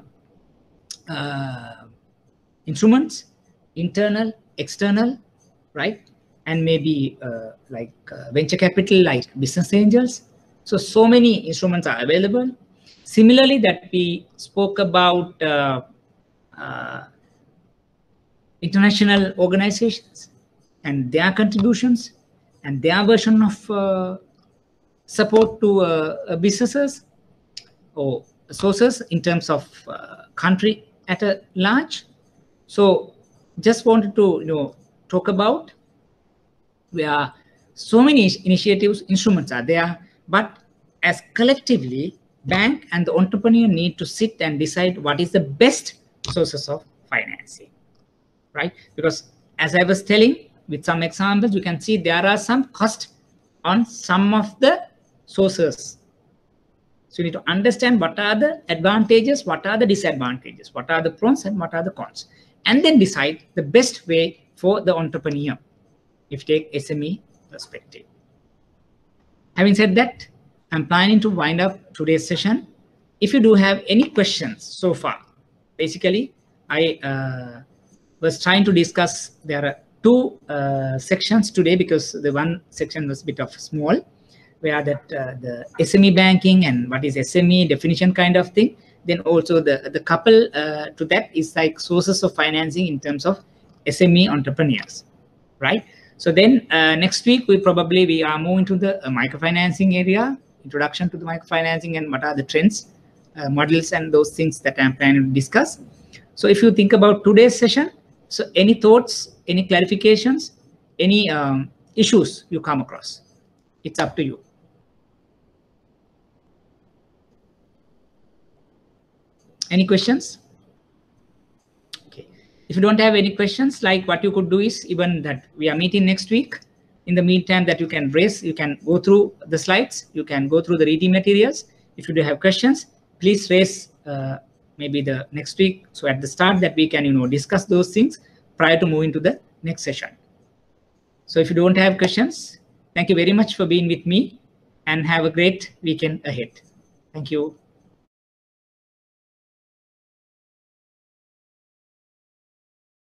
[SPEAKER 1] uh, instruments, internal, external, right? And maybe uh, like uh, venture capital, like business angels. So, so many instruments are available. Similarly, that we spoke about uh, uh, international organizations and their contributions and their version of uh, support to uh, businesses or sources in terms of uh, country at a large. So just wanted to, you know, talk about where so many initiatives, instruments are there, but as collectively, bank and the entrepreneur need to sit and decide what is the best sources of financing, right? Because as I was telling, with some examples, you can see there are some costs on some of the sources. So you need to understand what are the advantages, what are the disadvantages, what are the pros and what are the cons, and then decide the best way for the entrepreneur if you take S M E perspective. Having said that, I'm planning to wind up today's session. If you do have any questions so far, basically, I uh, was trying to discuss, there are two uh, sections today because the one section was a bit of small, where that uh, the S M E banking and what is S M E definition kind of thing. Then also the, the couple uh, to that is like sources of financing in terms of S M E entrepreneurs, right? So then uh, next week, we probably, we are moving to the uh, microfinancing area, introduction to the microfinancing and what are the trends, uh, models and those things that I'm planning to discuss. So if you think about today's session, so any thoughts, any clarifications, any um, issues you come across, it's up to you. Any questions? Okay. If you don't have any questions, like what you could do is even that we are meeting next week. In the meantime, that you can raise, you can go through the slides, you can go through the reading materials. If you do have questions, please raise uh, maybe the next week. So at the start that we can, you know, discuss those things prior to moving to the next session. So if you don't have questions, thank you very much for being with me and have a great weekend ahead. Thank you.